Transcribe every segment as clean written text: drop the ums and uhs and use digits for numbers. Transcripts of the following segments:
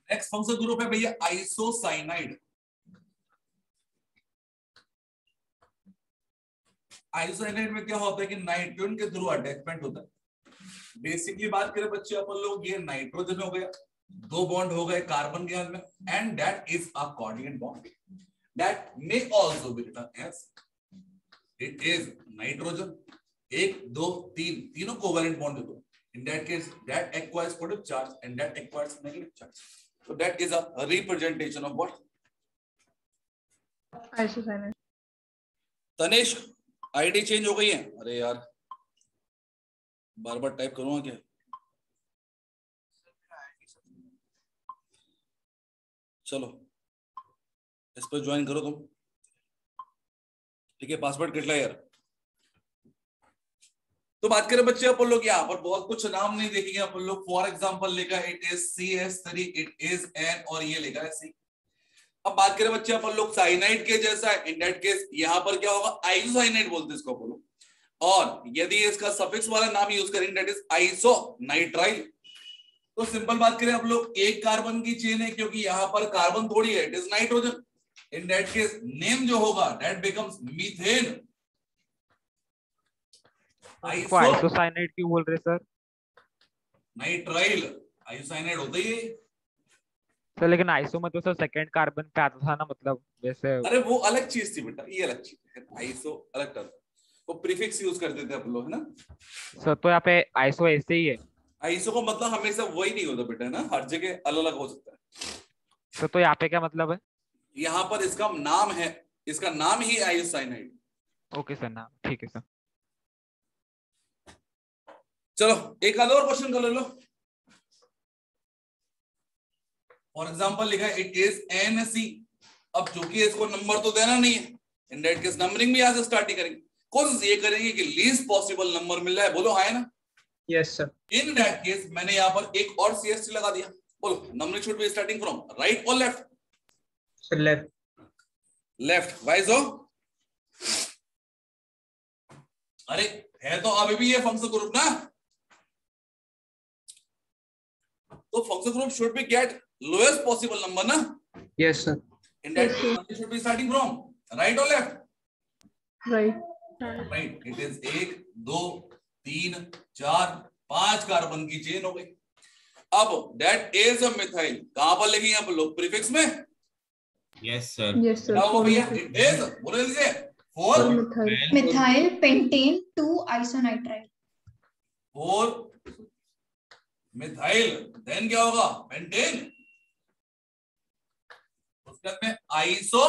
Next functional group है भैया isocyanide. Isocyanide में क्या होता है कि नाइट्रोजन के थ्रू अटैचमेंट होता है। बेसिकली बात करें बच्चे अपन लोग, ये नाइट्रोजन हो गया, दो बॉन्ड हो गए कार्बन के अंदर में, and that is a coordinate bond that may also be written as it is nitrogen. एक दो तीन, तीनों कोवैलेंट बॉन्ड होते हैं। In that case, that acquires positive charge and that acquires negative charge. So that is a representation of what? Isocyanide. Tanesh ID change हो गई है? अरे यार बार बार टाइप करूंगा क्या? चलो इस पर ज्वाइन करो तुम, ठीक है? पासवर्ड कितना यार? तो बात करें बच्चे अपन लोग, यहाँ पर बहुत कुछ नाम नहीं देखेंगे अपन लोग। फॉर एग्जांपल लिखा it is CS3, it is N, और ये लिखा है C। अब बात करें बच्चे अपन लोग साइनाइड के जैसा है, इन दैट केस यहाँ पर क्या होगा? आइसोसाइनाइड बोलते हैं इसको अपन लोग। और यदि इसका सफिक्स वाला नाम यूज करेंगे दैट इज आइसोनाइट्राइल। तो सिंपल बात करें हम लोग, एक कार्बन की चेन है, क्योंकि यहाँ पर कार्बन थोड़ी है, it is nitrogen. In that case name जो होगा दैट बिकम्स मीथेन। आइसोसाइनाइड क्यों बोल रहे सर? नाइट्राइल आइसोसाइनाइड होता ही है सर, लेकिन आइसो में तो सर सेकंड कार्बन पे आता था ना, मतलब वैसे। अरे वो अलग चीज थी बेटा, ये अलग चीज है। आइसो अलग टर्म, वो प्रीफिक्स यूज करते थे अपन लोग, है ना सर? तो यहाँ पे आइसो ऐसे ही है। आइसो का मतलब हमेशा वही नहीं होता बेटा, है ना, हर जगह अलग अलग हो सकता है। सर तो यहाँ पे क्या मतलब है? यहाँ पर इसका नाम है, इसका नाम ही आइसोसाइनाइड। ओके सर, नाम ठीक है सर। चलो एक आधा और क्वेश्चन कर लो। फॉर एग्जांपल लिखा है इट इज NC। अब चूंकि इसको नंबर तो देना नहीं है, इन दैट केस नंबरिंग भी यहाँ से स्टार्ट ही करेंगे। कोशिश ये करेंगे कि लीस्ट पॉसिबल नंबर मिल रहा है। बोलो हाँ है ना? Yes sir. In that case मैंने यहाँ पर एक और CST लगा दिया। बोलो numbering should be starting from right और left? Sir left. Left wise हो? अरे है तो अभी भी ये फंक्शनल ग्रुप ना, तो functional group should be get lowest possible number ना? Yes sir. In that case should be starting from right और लेफ्ट? Right. Right. It is 1 2 3 4 5 carbon की चेन हो गई। अब दैट इज अ मिथाइल कहां पर लिखेंगे आप लोग? प्रीफिक्स में? Yes sir. Yes sir. क्या भैया? इट इज, बोलो लीजिए, 4 methyl pentane 2 isonitrile. 4 methyl, then क्या होगा? पेंटेन, उसके बाद में आइसो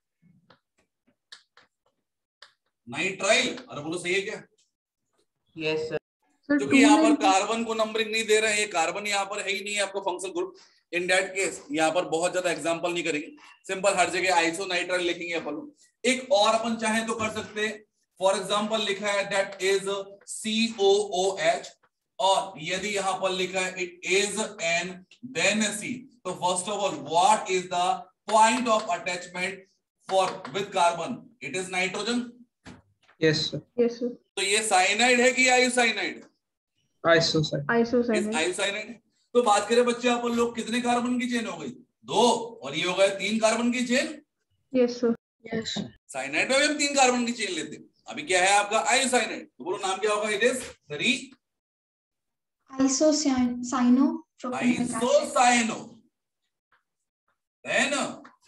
नाइट्राइल। अरे बोलो सही है क्या? Yes sir. क्योंकि यहाँ पर कार्बन को नंबरिंग नहीं दे रहे हैं, ये कार्बन यहाँ पर है ही नहीं है आपका functional group. In that case यहाँ पर बहुत ज्यादा एग्जांपल नहीं करेंगे, सिंपल हर जगह आइसोनाइट्राइल लिखेंगे अपन। एक और अपन चाहे तो कर सकते हैं। फॉर एग्जांपल लिखा है दैट इज COOH, और यदि यहाँ पर लिखा है it is N then C, तो first of all what is the point of attachment for with carbon? It is nitrogen. Yes sir. Yes sir. तो ये साइनाइड है कि आइसोसाइनाइड? आइसोसाइनाइड। आइसोसाइनाइड। तो बात करें बच्चे अपन लोग, कितने कार्बन की चेन हो गई? 2, और ये हो गए 3 कार्बन की chain. Yes sir. Yes. Cyanide में भी हम 3 कार्बन की चेन लेते हैं। अभी क्या है आपका? आइसोसाइनाइड। तो बोलो नाम क्या होगा? It is 3 isocyano isocyano. Then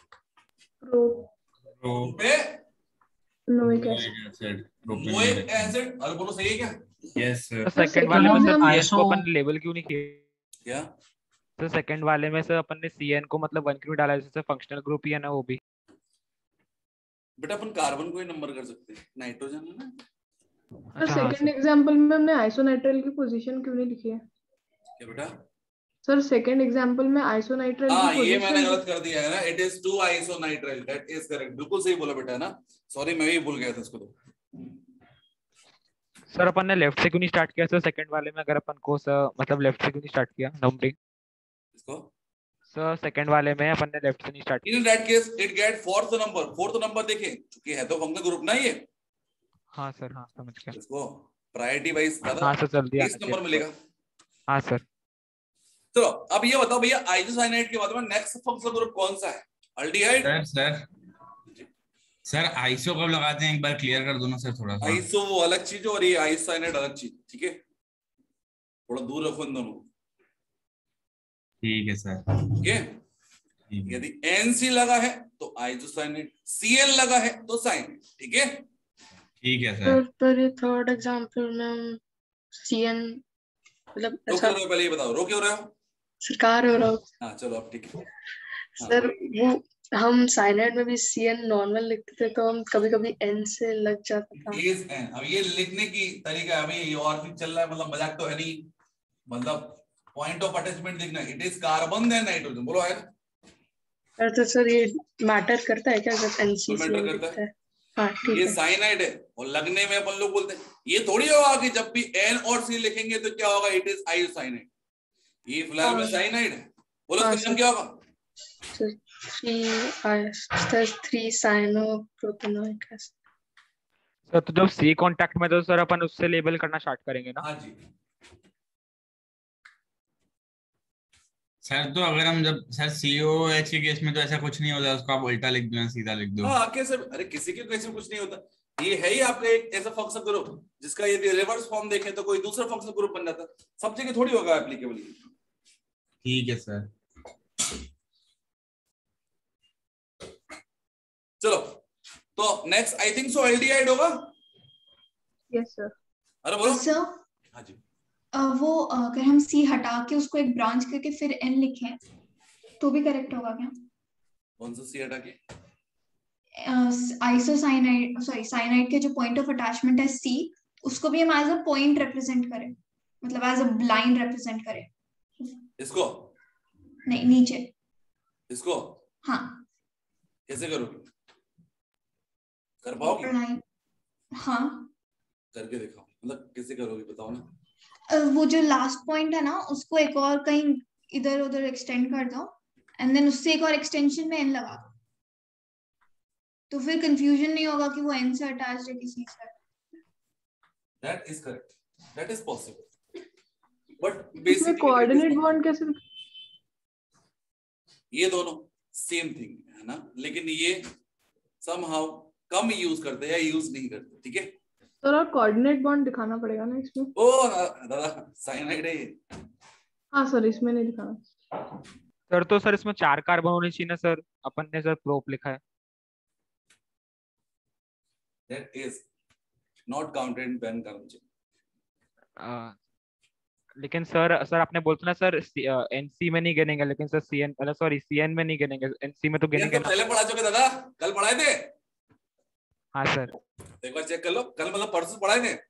propanoic acid. Propanoic acid. अरे बोलो सही है क्या? Yes sir. सेकंड वाले में सर आइसो को अपन लेबल क्यों नहीं किए? क्या? तो सेकंड वाले में सर अपन ने CN को मतलब 1 क्यों डाला? जैसे फंक्शनल ग्रुप ही है ना वो भी। बेटा अपन कार्बन को ही नंबर कर सकते हैं, नाइट्रोजन है ना। सर सेकंड एग्जांपल में हमने आइसोनाइट्राइल की पोजीशन क्यों नहीं लिखी है? क्या बेटा? सर सेकंड एग्जांपल में आइसोनाइट्राइल की पोजीशन, ये मैंने गलत कर दिया है ना। It is 2 isonitrile, that is correct. बिल्कुल सही बोला बेटा, है ना। सॉरी मैं भी भूल गया था इसको। तो सर अपन ने लेफ्ट से क्यों नहीं स्टार्ट किया सर सेकंड वाले में? अगर अपन को सर मतलब लेफ्ट से क्यों नहीं स्टार्ट किया नंबरिंग? इसको सर सेकंड वाले में अपन ने लेफ्ट से नहीं स्टार्ट किया। In that case it get fourth number. Fourth number देखें, क्योंकि है तो फंक्शनल ग्रुप ना ये। हाँ सर, हाँ समझ गया। इसको प्रायोरिटी वाइज हाँ सर जल्दी इस नंबर मिलेगा। हाँ सर। चलो अब ये बताओ भैया, आइसोसाइनाइड के बाद में नेक्स्ट फंक्शनल ग्रुप कौन सा है? अल्डिहाइड। सर आइसो कब लगाते हैं, एक बार क्लियर कर दो ना सर थोड़ा सा। आइसो वो अलग चीज और ये आइसोसाइनाइड अलग चीज, ठीक है? थोड़ा दूर रखो इन दोनों को। ठीक है सर। ठीक है, यदि NC लगा है तो आइसोसाइनाइड, CL लगा है तो साइनाइड, ठीक है? ठीक है सर। पर ये थर्ड एग्जांपल में हम CN मतलब रो ऐसा क्यों रहे हो, पहले ये बताओ, रो क्यों रहे हो? सरकार हो रहा हो हाँ चलो अब ठीक है। सर। वो हम साइनाइड में भी CN नॉर्मल लिखते थे तो हम कभी कभी N से लग जाता था। अब ये लिखने की तरीका है, अभी ये और भी चल रहा है, मतलब मजाक तो है नहीं, मतलब पॉइंट ऑफ अटैचमेंट देखना, it is carbon then nitrogen, बोलो है ना? तो सर ये मैटर करता है क्या जब NC तो मैटर CN करता लिखता है? हाँ ठीक ये है। साइनाइड है और लगने में अपन लोग बोलते हैं, ये थोड़ी होगा कि जब भी N और C लिखेंगे तो क्या होगा, इट इज आइसोसाइनाइड। ये फिलहाल में साइनाइड है, बोलो हाँ, इसका नाम क्या होगा? 3 साइनोप्रोपेनोइक एसिड। सर तो जब C कांटेक्ट में तो सर अपन उससे लेबल करना स्टार्ट करेंगे ना? हाँ जी सर तो अगर हम जब सर COH के केस में तो ऐसा कुछ नहीं होता, उसको आप उल्टा लिख दो या सीधा लिख दो। हाँ कैसे, अरे किसी के कैसे कुछ नहीं होता, ये है ही आपका एक ऐसा फंक्शनल ग्रुप जिसका यदि रिवर्स फॉर्म देखें तो कोई दूसरा फंक्शनल ग्रुप बन जाता, सब जगह थोड़ी होगा एप्लीकेबल। ठीक है सर। चलो तो next I think so aldehyde होगा। Yes sir. अरे बोलो। सर हाँ जी, वो अगर हम C हटा के उसको एक ब्रांच करके फिर N लिखें तो भी करेक्ट होगा क्या? कौन सा C हटा के? आइसोसाइनाइड सॉरी साइनाइड के जो पॉइंट ऑफ अटैचमेंट है C, उसको भी हम एज अ पॉइंट रिप्रेजेंट करें, मतलब एज अ लाइन रिप्रेजेंट करें। इसको नहीं नीचे। इसको हाँ कैसे करोगे, कर पाओगे? लाइन। हाँ करके दिखाओ, मतलब कैसे करोगे बताओ ना। वो जो लास्ट पॉइंट है ना उसको एक और कहीं इधर उधर एक्सटेंड कर दो एंड देन उससे एक और एक्सटेंशन में N लगा दो, तो फिर कंफ्यूजन नहीं होगा कि वो N से अटैच है किसी से। That is correct, that is possible, but इसमें बेसिकली कोऑर्डिनेट बॉन्ड कैसे? ये दोनों सेम थिंग है ना, लेकिन ये समहाउ कम यूज करते हैं या यूज नहीं करते, ठीक है? सर और कोऑर्डिनेट बॉन्ड दिखाना पड़ेगा ना इसमें? ओ दादा साइनाइड है ये। हाँ सर इसमें नहीं दिखाना। सर तो सर इसमें 4 कार्बन होने चाहिए ना सर, अपन ने सर प्रोप लिखा है। That is not counted in Ben carbon chain. लेकिन सर आपने बोलते ना सर NC में नहीं गिनेंगे, लेकिन सर CN सॉरी CN में नहीं गिनेंगे, NC में तो ये गिनेंगे तो ना। पहले पढ़ा चुके दादा, कल पढ़ाए थे। हाँ सर। एक बार चेक कर लो, कल मतलब परसों पढ़ाए थे,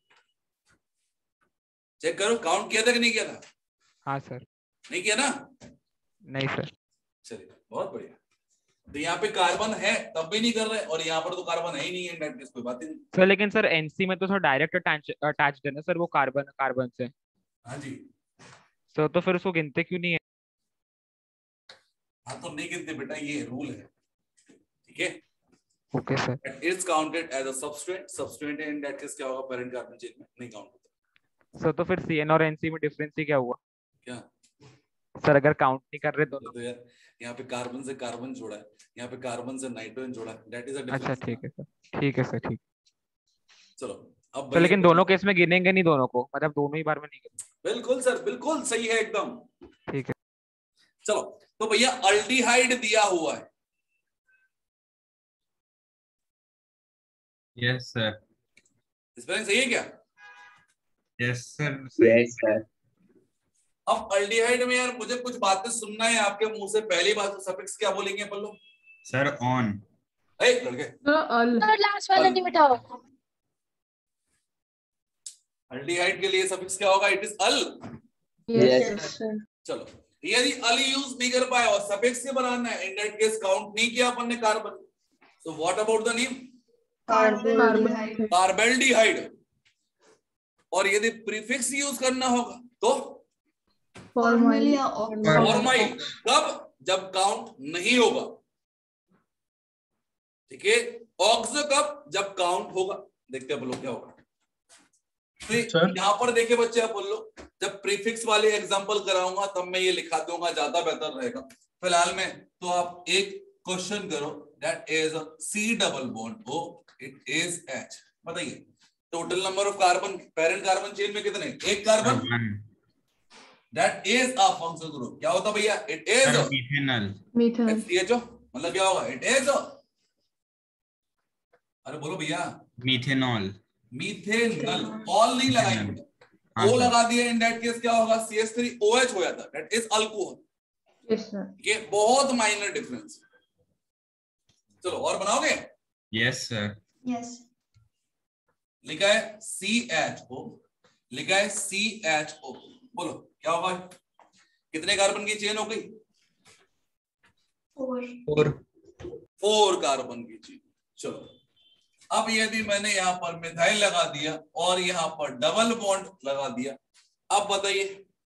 चेक करो काउंट किया था कि नहीं किया था। हाँ सर। नहीं किया ना? नहीं सर। चलिए बहुत बढ़िया। तो यहाँ पे कार्बन है तब भी नहीं कर रहे और यहाँ पर तो कार्बन है ही नहीं है, दैट मींस कोई बात ही नहीं। सर लेकिन सर NC में तो सर डायरेक्ट अटैच्ड है ना सर वो कार्बन से। हाँ जी, सर तो फिर उसको गिनते क्यों नहीं है? हाँ तो नहीं गिनते बेटा, ये रूल है, ठीक है? Okay sir. It's counted as a substrate, substrate in that case क्या होगा, पेरेंट कार्बन चेन में नहीं काउंट होता। सर तो फिर CN और NC में डिफरेंस ही क्या हुआ क्या सर, अगर काउंट नहीं कर रहे दोनों? तो यार यहाँ पे कार्बन से कार्बन जोड़ा है, यहाँ पे कार्बन से नाइट्रोजन जोड़ा है, दैट इज अ अच्छा डिफरेंस। ठीक है सर, ठीक है सर, ठीक। चलो अब तो लेकिन दोनों केस में गिनेंगे नहीं दोनों को, मतलब दोनों ही बार में नहीं गिनेंगे। बिल्कुल सर, बिल्कुल सही है एकदम। ठीक है। चलो तो भैया अल्डिहाइड दिया हुआ है, यस सर। स्पेलिंग सही है क्या? Yes sir. Yes sir. अब अल्डिहाइड में यार मुझे कुछ बातें सुनना है आपके मुंह से। पहली बात, सफिक्स क्या बोलेंगे अपन लोग? Sir on. लड़के लास्ट वाला नहीं मिटाओ। अल्डिहाइड के लिए सफिक्स क्या होगा? It is al. Yes sir. चलो यदि अल यूज नहीं कर पाए और सफिक्स से बनाना है, इन दैट केस काउंट नहीं किया अपन ने carbon, so what about the name? Carbaldehyde. Carbaldehyde. और यदि प्रीफिक्स यूज करना होगा तो फॉर्मल या फॉर्माइल। कब? जब काउंट नहीं होगा, ठीक है? ऑक्सो कब? जब काउंट होगा। देखते हैं बोलो क्या होगा। तो यहाँ पर देखिए बच्चे, आप बोल लो जब प्रीफिक्स वाले एग्जांपल कराऊंगा तब मैं ये लिखा दूंगा, ज्यादा बेहतर रहेगा। फिलहाल में तो आप एक क्वेश्चन करो, that is C double bond O, it is H। बताइए total number of carbon parent carbon chain में कितने? एक carbon. That is a functional group. क्या होता भैया? It is methanol. CHO। मतलब क्या होगा? इट इज, अरे बोलो भैया, मिथेनॉल। मीथेनल। ऑल नहीं लगाएंगे, O लगा दिया, इन दैट केस क्या होगा? CH3OH हो जाता, that is alcohol. Yes sir. ये बहुत माइनर डिफरेंस। चलो और बनाओगे? Yes sir. यस। लिखा है CHO, लिखा है CHO। बोलो क्या होगा? कितने कार्बन की चेन हो गई? 4 कार्बन की चेन। चलो अब यदि मैंने यहां पर मिथाइल लगा दिया और यहां पर डबल बॉन्ड लगा दिया, अब बताइए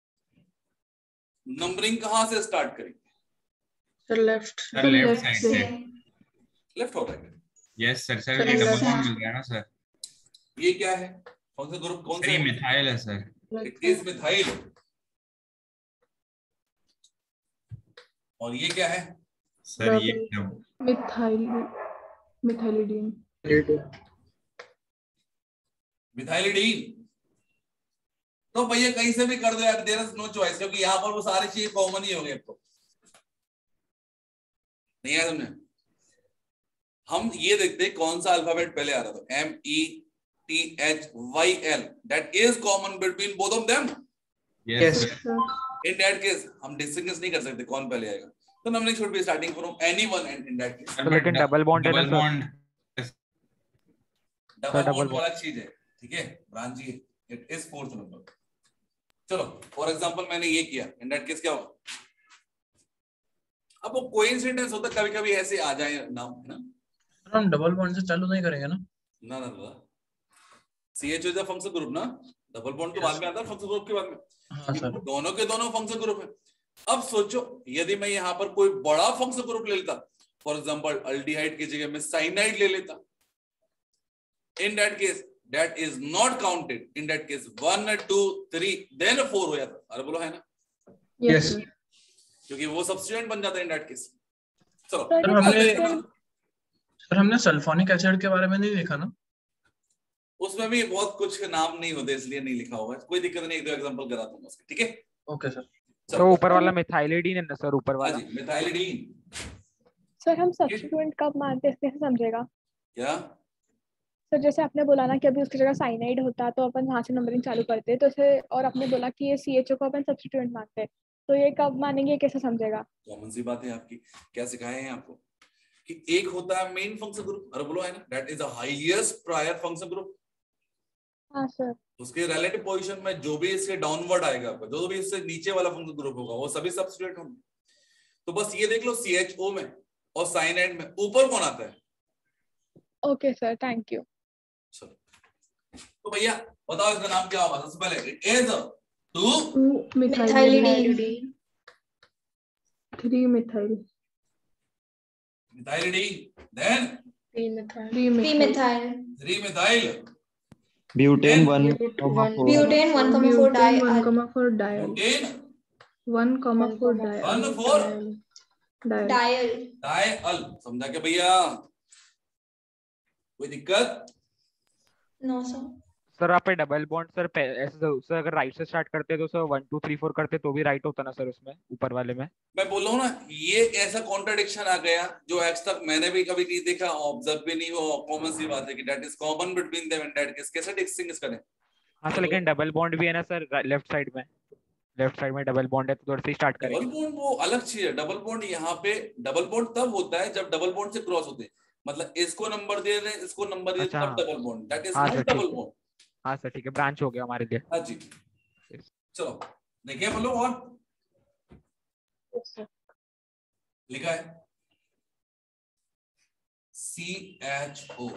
नंबरिंग कहां से स्टार्ट करेंगे? सर लेफ्ट साइड से। लेफ्ट और राइट? Yes sir. सर ये डबल बॉन्ड मिल रहा है ना सर? ये क्या है? फंक्शनल ग्रुप कौन सा ये है? मिथाइल है सर। It is methyl. और ये क्या है? सर ये मिथाइलिडीन। मिथाइलिडीन। तो भैया कहीं से भी कर दो यार, देयर इज नो चॉइस, क्योंकि यहां पर वो सारी चीजें कॉमन ही हो गई। अब तो नहीं आया तुमने? हम ये देखते हैं कौन सा अल्फाबेट पहले आ रहा था। METHYL, that is common between both of them. Yes in that case हम डिस्टिंग्विश नहीं कर सकते कौन पहले आएगा, तो हमने should be starting from anyone and in that case. लेकिन डबल बॉन्ड है ना सर? डबल बॉन्ड अलग चीज है, ठीक है ब्रांच जी, इट इज 4th नंबर। चलो फॉर एग्जांपल मैंने ये किया, इन दैट केस क्या होगा? अब वो कोइंसिडेंस होता है, कभी कभी ऐसे आ जाए नाम, है ना? हम डबल बॉन्ड से चालू नहीं करेंगे ना? ना ना ना, CHO is a functional group ना, डबल बॉन्ड तो बाद में आता है फंक्शनल ग्रुप के बाद में। हाँ सर। दोनों के दोनों फंक्शनल ग्रुप है। अब सोचो यदि मैं यहाँ पर कोई बड़ा फंक्शनल ग्रुप ले लेता, फॉर एग्जांपल अल्डिहाइड की जगह में साइनाइड ले लेता, in that case that is not counted, in that case 1 2 3 then 4 हो जाता। अरे बोलो है ना? यस क्योंकि वो सब्स्टिट्यूएंट बन जाता है इन दैट केस। चलो सर हमने सल्फोनिक एसिड के बारे में नहीं लिखा ना? उसमें भी बहुत कुछ नाम नहीं होते इसलिए नहीं लिखा होगा, कोई दिक्कत नहीं, एक दो एग्जांपल करा दूंगा उसके, ठीक है? Okay sir. तो ऊपर वाला मिथाइलिडीन है ना सर? ऊपर वाला? हाँ जी मिथाइलिडीन। सर हम सब्स्टिट्यूएंट कब मानते हैं, कैसे समझेगा? क्या सर जैसे आपने बोला ना कि अभी उसकी जगह साइनाइड होता तो अपन वहां से नंबरिंग चालू करते हैं, तो उसे, और आपने बोला कि ये CHO को अपन सब्स्टिट्यूएंट मानते हैं, तो ये कब मानेंगे, ये कैसे समझेगा? कॉमन सी बात है आपकी, क्या सिखाया है आपको कि एक होता है मेन फंक्शन ग्रुप, अरे बोलो है ना, that is the highest prior function group. हाँ सर। उसके रिलेटिव पोजीशन में जो भी इसके डाउनवर्ड आएगा, जो भी इससे नीचे वाला फंक्शन ग्रुप होगा वो सभी सब्स्टिट्यूएंट होंगे। तो बस ये देख लो CHO में और साइनाइड में ऊपर कौन आता है? Okay sir, thank you. तो भैया बताओ इसका नाम क्या होगा? सबसे पहले it is 2 methylidene. 3 methyl. Methylidene, then 3 methyl. 3 methyl. Butane 1,4 butane 1,4 di. 1,4 diol. Butane 1,4 diol. Diol. समझा क्या भैया? कोई दिक्कत? No sir. सर आप डबल बॉन्ड सर ऐसे सर अगर राइट से स्टार्ट करते तो सर 1 2 3 4 करते तो भी राइट होता ना सर उसमें, ऊपर वाले में? मैं बोल रहा हूँ ना, ये ऐसा कॉन्ट्रडिक्शन आ गया जो आज तक मैंने भी कभी नहीं देखा, ऑब्जर्व भी नहीं हुआ। कॉमन सी बात है कि that is common between them and that case कैसे डिस्टिंग्विश करें? हाँ सर, लेकिन डबल बॉन्ड भी है ना सर लेफ्ट साइड में? लेफ्ट साइड में डबल बॉन्ड है तो उधर से स्टार्ट करेंगे। डबल बॉन्ड वो अलग चीज है। डबल बॉन्ड यहाँ पे डबल बॉन्ड तब होता है जब डबल बॉन्ड से क्रॉस होते हैं, मतलब इसको नंबर दे रहे हैं, इसको नंबर दे रहे हैं, तब double bond, that is not double bond. हाँ सर ठीक है, ब्रांच हो गया हमारे लिए। हाँ जी चलो देखिए बोलो। और लिखा है CHO।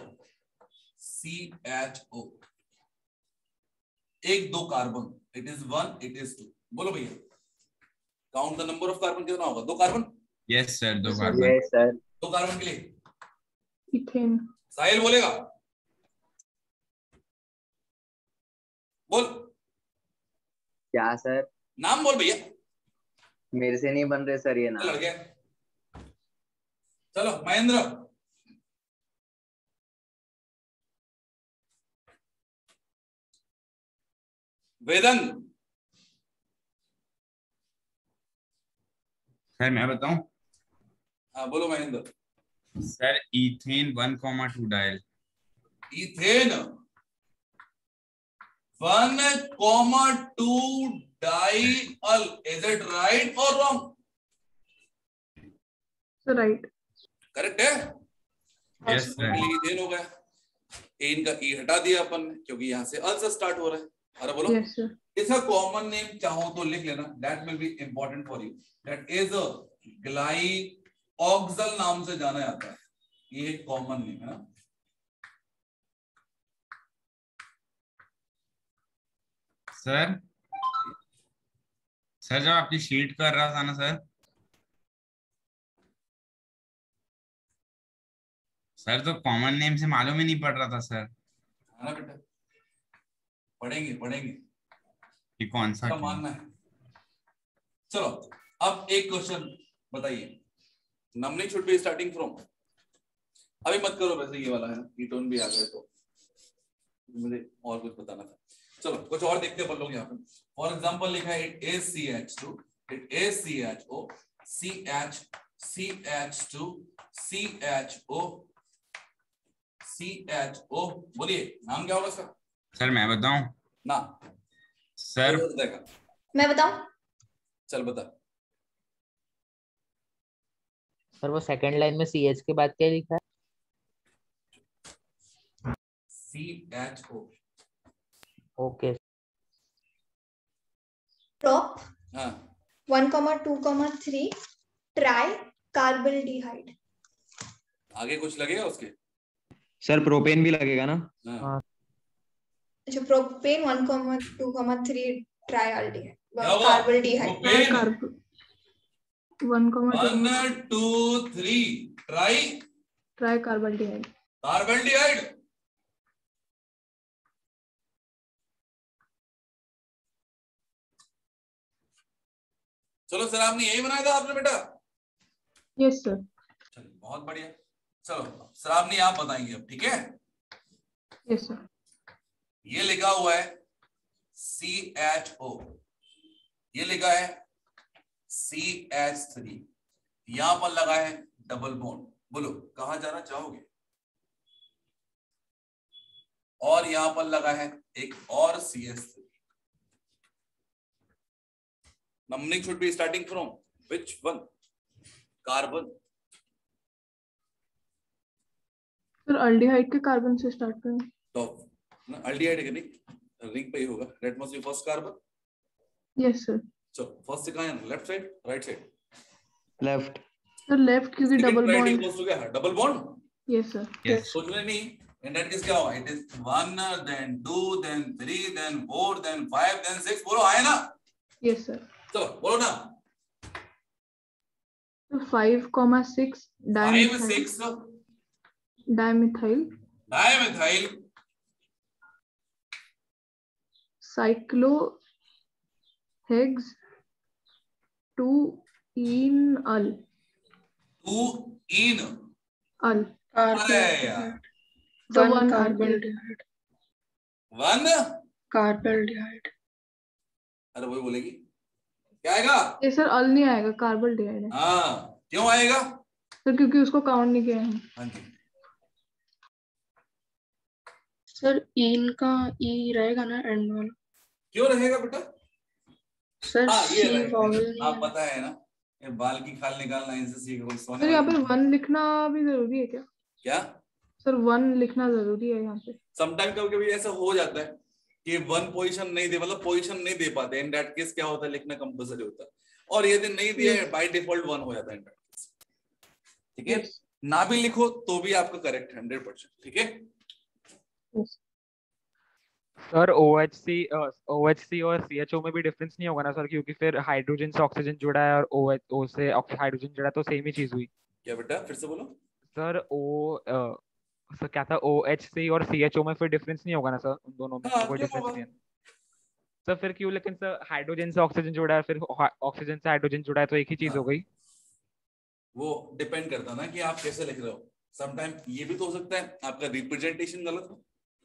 CHO एक दो carbon, it is 1 it is 2। बोलो भैया count the number of carbon, कितना होगा? 2 carbon. Yes sir 2 carbon. Yes sir 2 carbon के लिए इथेन। साहिल बोलेगा, बोल। क्या सर? नाम बोल भैया। मेरे से नहीं बन रहे सर ये नाम। लड़के चलो महेंद्र। वेदन। सर मैं बताऊं? हाँ बोलो Mahendra. Sir ethane 1,2 diol. Ethane 1,2 diol, is it right और रॉन्ग? So right. करेक्ट है। Yes sir. इथेन हो गया। एन का ई हटा दिया अपन ने क्योंकि यहाँ से अल से स्टार्ट हो रहा है। अरे बोलो। Yes sir. इसका कॉमन नेम चाहो तो लिख लेना, that will be important for you. That is glyoxal नाम से जाना जाता है, ये कॉमन नेम है ना। सर जब आपकी शीट कर रहा था ना सर तो कॉमन नेम से मालूम ही नहीं पड़ रहा था सर। है ना बेटा, पढ़ेंगे कि कौन सा क्या मानना है। चलो अब एक क्वेश्चन बताइए, numbering should be starting from. अभी मत करो वैसे, ये वाला है कीटोन भी आ गए तो मुझे और कुछ बताना था। चलो कुछ और देखते हैं अपन लोग यहाँ पे। फॉर एग्जांपल लिखा है it is CH2, it is CHO, CH2, CHO। बोलिए नाम क्या होगा इसका? सर मैं बताऊं? ना सर मैं बताऊं? चल बता। सर वो सेकंड लाइन में CH के बाद क्या लिखा है? CHO। ओके। प्रोप हाँ 1,2,3 ट्राई कार्बल्डिहाइड। आगे कुछ लगेगा उसके? सर प्रोपेन भी लगेगा ना? हाँ। अच्छा प्रोपेन 1,2,3 ट्राइआल्डिहाइड क्या हुआ? Carbaldehyde. Propane 1, 2 3 tri carbaldehyde. Carbaldehyde. चलो सर आपने यही बनाया था आपने बेटा? यस सर। चलिए बहुत बढ़िया। चलो सर आपने आप बताएंगे अब, ठीक है? Yes sir. ये लिखा हुआ है CHO, ये लिखा है CH3, यहां पर लगा है डबल बॉन्ड। बोलो कहां जाना चाहोगे? और यहां पर लगा है एक और CH3। Numbering should be starting from which one? Carbon. Sir aldehyde के कार्बन से स्टार्ट करें। तो अल्डिहाइड के नहीं, रिंग पे ही होगा। That must be first carbon. Yes sir. चलो फर्स्ट से कहां है? Left side right side? Left. Sir left क्योंकि double bond. Double bond. Yes sir. Yes सोचने नहीं। इन दैट केस क्या होगा? It is 1 then 2 then 3 then 4 then 5 then 6। बोलो आए ना? Yes sir. चलो बोलो ना। 5,6 5 6 डाइमिथाइल डाइमिथाइल साइक्लोहेक्स 2-ene-al। 2-ene-al। अरे यार So 1 1 कार्बल्डिहाइड। 1 कार्बल्डिहाइड। अरे वही बोलेगी क्या आएगा? ये सर अल नहीं आएगा, कार्बल्डिहाइड है। हाँ क्यों आएगा? सर क्योंकि उसको काउंट नहीं किया है। हाँ जी सर इन का ई रहेगा ना एंड वाला? क्यों रहेगा बेटा? सर हाँ ये सी right, वॉवेल आप पता है ना, ये बाल की खाल निकालना इनसे सीख लो। सर यहाँ पे 1 लिखना भी जरूरी है क्या? क्या सर 1 लिखना जरूरी है यहाँ पे? समटाइम कभी कभी ऐसा हो जाता है कि 1 पोजीशन नहीं दे, मतलब पोजीशन नहीं दे पाते। इन दैट केस क्या होता है? लिखना कंपलसरी होता है। और यदि नहीं दिया है बाय डिफॉल्ट 1 हो जाता है इन दैट केस। ठीक है ना भी लिखो तो भी आपका करेक्ट 100%। ठीक है सर OHC और CHO में भी डिफरेंस नहीं होगा ना सर? क्योंकि फिर हाइड्रोजन से ऑक्सीजन जुड़ा है और OH से हाइड्रोजन जुड़ा है तो सेम ही चीज हुई। क्या बेटा फिर से बोलो? सर सर क्या था OHC और CHO में फिर डिफरेंस नहीं होगा ना सर उन दोनों में? हाँ, कोई क्यों डिफरेंस होगा? नहीं है? सर फिर क्यों, लेकिन सर हाइड्रोजन से ऑक्सीजन जुड़ा है, फिर ऑक्सीजन से हाइड्रोजन जुड़ा है, तो एक ही चीज हो गई। वो डिपेंड करता ना कि आप कैसे लिख रहे हो। समटाइम ये भी तो हो सकता है आपका रिप्रेजेंटेशन गलत हो।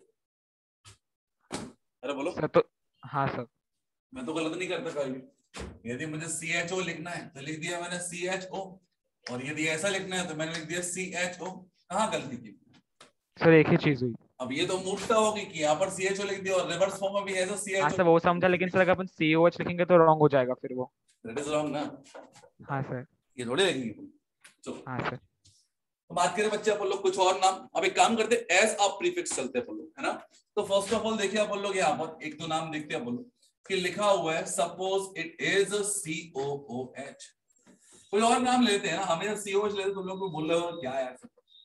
अरे बोलो सर तो हाँ सर, मैं तो गलत नहीं करता कभी भी। यदि मुझे CHO लिखना है तो लिख दिया मैंने CHO, और यदि ऐसा लिखना है तो मैंने लिख दिया CHO। कहाँ गलती की? सर एक ही चीज हुई। अब ये तो मूर्खता होगी कि यहाँ पर CHO लिख दिया और रिवर्स फॉर्म में भी है तो हाँ CHO। सर वो समझा, लेकिन सर अगर अपन COH लिखेंगे तो रॉन्ग हो जाएगा फिर वो। दैट इज रॉन्ग ना। हाँ सर। ये थोड़े लिखेंगे। चलो हाँ सर। तो बात करें बच्चे अपन लोग कुछ और नाम। अब एक काम करते हैं, एज आप प्रीफिक्स चलते हैं अपन लोग, है ना। तो फर्स्ट ऑफ ऑल देखिए अपन लोग यहाँ पर एक तो नाम देखते हैं अपन लोग कि लिखा हुआ है सपोज इट इज COOH। कोई और नाम लेते हैं ना, हमेशा COH लेते, तुम लोग को बोल रहे हो क्या है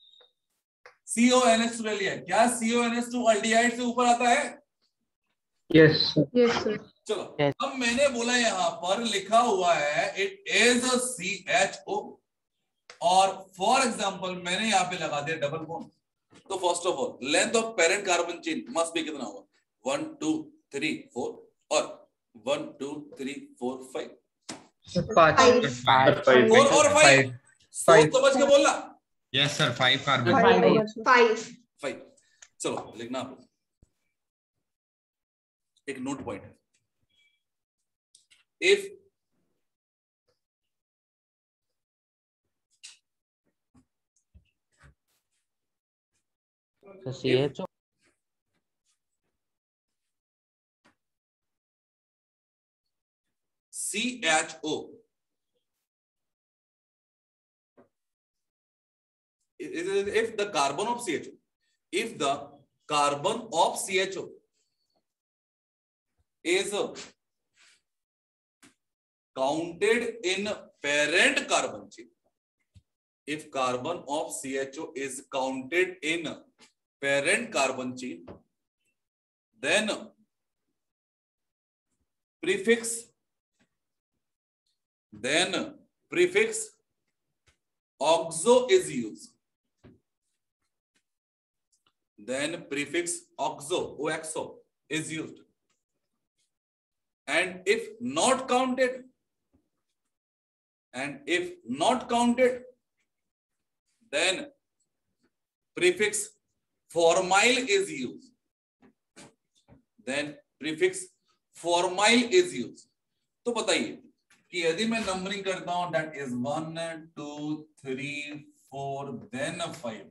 CONH2 ले लिया, क्या CONH2 अल्डिहाइड से ऊपर आता है? Yes sir. चलो अब मैंने बोला यहाँ पर लिखा हुआ है इट इज CHO, और फॉर एग्जांपल मैंने यहाँ पे लगा दिया डबल बॉन्ड। तो first of all length of parent carbon chain must be कितना होगा? 1 2 3 4 और 1 2 3 4 5 4 और 5 सोच समझ के बोलना। Yes sir 5 carbon 5। चलो लिखना आप लोग। एक नोट पॉइंट है, if CHO CHO if the carbon of CHO, if the carbon of CHO is counted in parent carbon chain, if carbon of CHO is counted in parent carbon chain, then prefix oxo is used. Then prefix oxo is used. And if not counted, then prefix formyl is used. तो बताइए कि यदि मैं numbering करता हूं that is 1 2 3 4 then 5।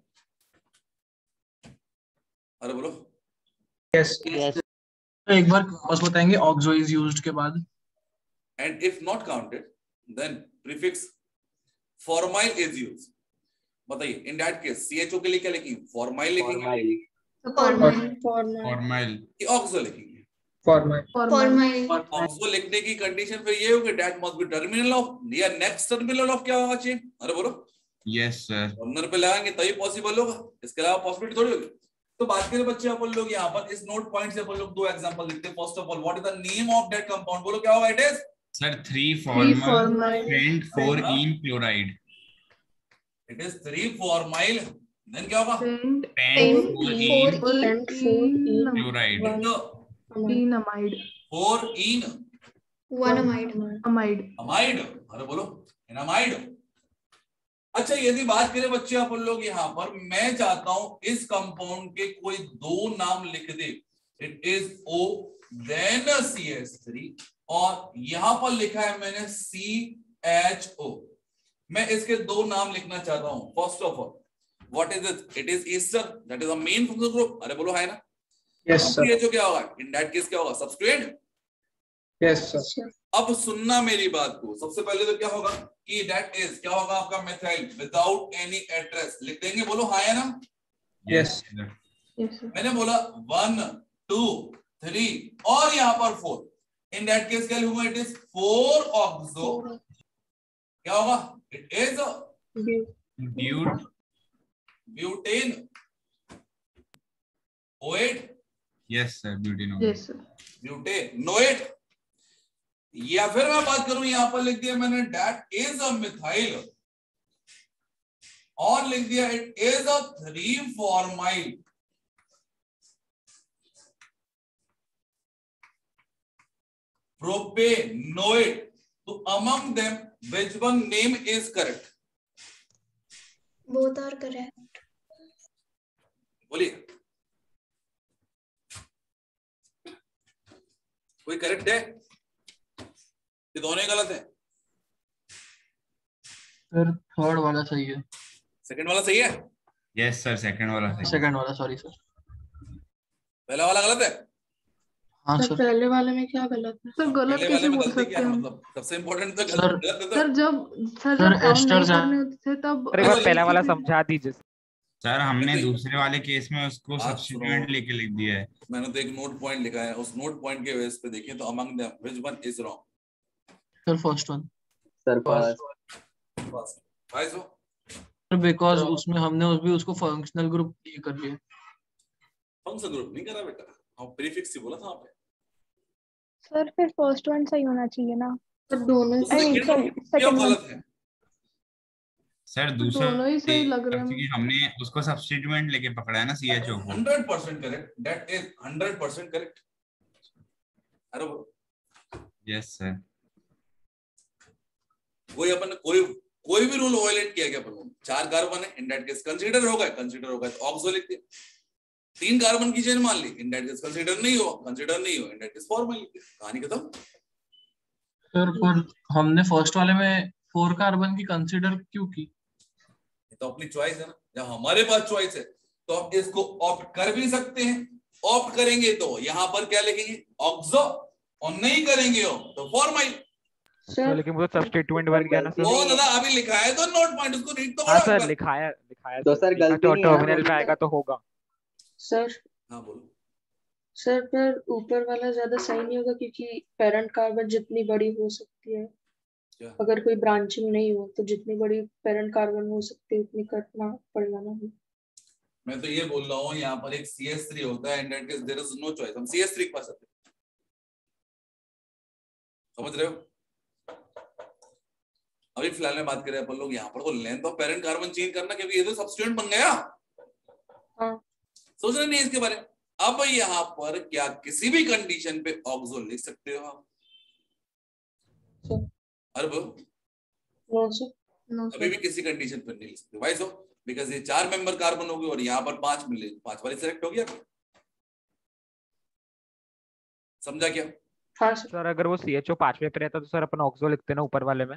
अरे बोलो yes एक बार बस बताएंगे ऑक्सो इज यूज्ड के बाद। And if not counted then prefix formyl is used. बताइए इन दैट केस CHO के लिए क्या लिखेंगे? फॉर्माइल लिखेंगे, फॉर्माइल कि ऑक्सो लिखेंगे? फॉर्माइल। ऑक्सो लिखने की कंडीशन फिर ये होगी that must be terminal of या नेक्स्ट टर्मिनल ऑफ क्या होगा चेन? अरे बोलो यस सर कॉर्नर पे लगाएंगे तभी पॉसिबल होगा, इसके अलावा पॉसिबिलिटी थोड़ी होगी। तो बात करें बच्चे अपन लोग यहाँ पर इस नोट पॉइंट से अपन लोग दो एग्जांपल लिखते हैं। First of all what is the name of that compound? बोलो क्या होगा? It is sir 3 formal and 4 in chloride. It is 3 formyl, then क्या होगा? 10 4 इन क्लोराइड। 4 in 1 amide. अरे बोलो एनामाइड। अच्छा यदि बात करें बच्चे अपन लोग यहाँ पर, मैं चाहता हूं इस कंपाउंड के कोई दो नाम लिख दे। It is O then CH3 और यहां पर लिखा है मैंने CHO। मैं इसके दो नाम लिखना चाहता हूं। First of all what is it? It is ester, that is a main functional group. अरे बोलो है ना? Yes sir. CHO क्या होगा? इन दैट केस क्या होगा? सबस्ट्रेट। Yes sir. अब सुनना मेरी बात को, सबसे पहले तो क्या होगा कि दैट इज क्या होगा आपका? मेथाइल विदाउट एनी एड्रेस लिख देंगे। बोलो हाँ या ना? यस मैंने बोला 1 2 3 और यहां पर 4। इन दैट केस क्या लिखूंगा? It is 4 oxo. क्या होगा? It is butane OH। Yes sir butanoate. या फिर मैं बात करूं यहां पर लिख दिया मैंने दैट इज अ मिथाइल और लिख दिया it is a 3 formyl. Propanoid, तो among them which one name is correct? Both are correct. बोलिए, कोई करेक्ट है? ये दोनों ही गलत है। सर थर्ड वाला सही है। सेकंड वाला सही है? यस सर, सेकंड वाला सही है। सेकंड वाला सॉरी सर। पहला वाला गलत है? हाँ सर सर। पहले वाले में क्या गलत है? सर गलत पहले कैसे वाले में बोल गलती सकते क्या हैं है? हम? मतलब सबसे इम्पोर्टेंट तो सर गलत है तो। सर जब सर काउंट एस्टर नहीं करने होते थे तब सर एक बार बोलिए। पहला वाला समझा दीजिए। सर हमने देखिए, दूसरे वाले केस में उसको बात सब्स्टिट्यूएंट सुनो। लेके लिख दिया है। मैंने तो एक नोट पॉइंट लिखा है, उस नोट पॉइंट के बेस पे देखिए तो among them which one is wrong? Sir first one. Sir first. First. भाई सो सर बिकॉज उसमें हमने उसको फंक्शनल ग्रुप ये कर लिया। फंक्शन ग्रुप नहीं करा बेटा, हम प्रीफिक्स ही बोला था वहां पे। सर फिर फर्स्ट वन सही होना चाहिए ना। सर दोनों तो I mean, second sorry, one क्यों second one. गलत है? सर दूसरा दोनों ही सही लग रहे हैं। क्योंकि हमने उसको सब्स्टिट्यूएंट लेके पकड़ा है ना CHO को। 100% करेक्ट, दैट इज 100% करेक्ट। अरे यस सर। कोई अपन कोई भी रूल वायलेट किया गया अपन? 4 कार्बन है, इन दैट केस कंसीडर होगा तो ऑक्सो लिख दिया। 3 कार्बन की चेन मान ली, इन दैट केस कंसीडर नहीं हो, इन दैट केस फॉर्मल लिख दिया, कहानी खत्म। सर पर हमने फर्स्ट वाले में 4 कार्बन की कंसीडर क्यों की? तो अपनी चॉइस है ना, जब हमारे पास चॉइस है तो हम इसको ऑप्ट कर भी सकते हैं। ऑप्ट करेंगे तो यहाँ पर क्या लिखेंगे? ऑक्सो, और नहीं करेंगे हो तो फॉर्माइल। तो लेकिन वो सब्स्टिट्यूएंट बन गया ना सर। वो दादा अभी लिखा है तो नोट पॉइंट, उसको रीड तो हाँ करो। सर लिखाया तो सर गलती नहीं है टर्मिनल पे आएगा तो होगा। सर हाँ बोलो। सर पर ऊपर वाला ज्यादा सही नहीं होगा क्योंकि पेरेंट कार्बन जितनी बड़ी हो सकती है, क्या? अगर कोई ब्रांचिंग नहीं हो तो जितनी बड़ी पेरेंट कार्बन हो सकती है उतनी करना पड़ेगा ना। मैं तो ये बोल रहा हूँ, यहाँ पर एक CH3 होता है, in that case there is no choice, हम CH3 के पास आते हैं। समझ रहे हो? अभी फिलहाल में बात करें अपन लोग यहाँ पर, तो length of parent carbon change करना, क्योंकि ये तो सब्स्टिट्यूएंट बन गया। हाँ। सोच रहे नहीं इसके बारे में? अब यहाँ पर क्या किसी भी कंडीशन पे ऑक्सो लिख सकते हो आप? अरे अभी भी किसी कंडीशन पर नहीं लिख सकते भाई। सो बिकॉज ये 4 मेंबर कार्बन होगी और यहाँ पर 5 मिले, 5 वाली सिलेक्ट हो गया। समझा क्या? हाँ सर अगर वो CHO 5वें पे रहता तो सर अपन ऑक्सो लिखते ना ऊपर वाले में।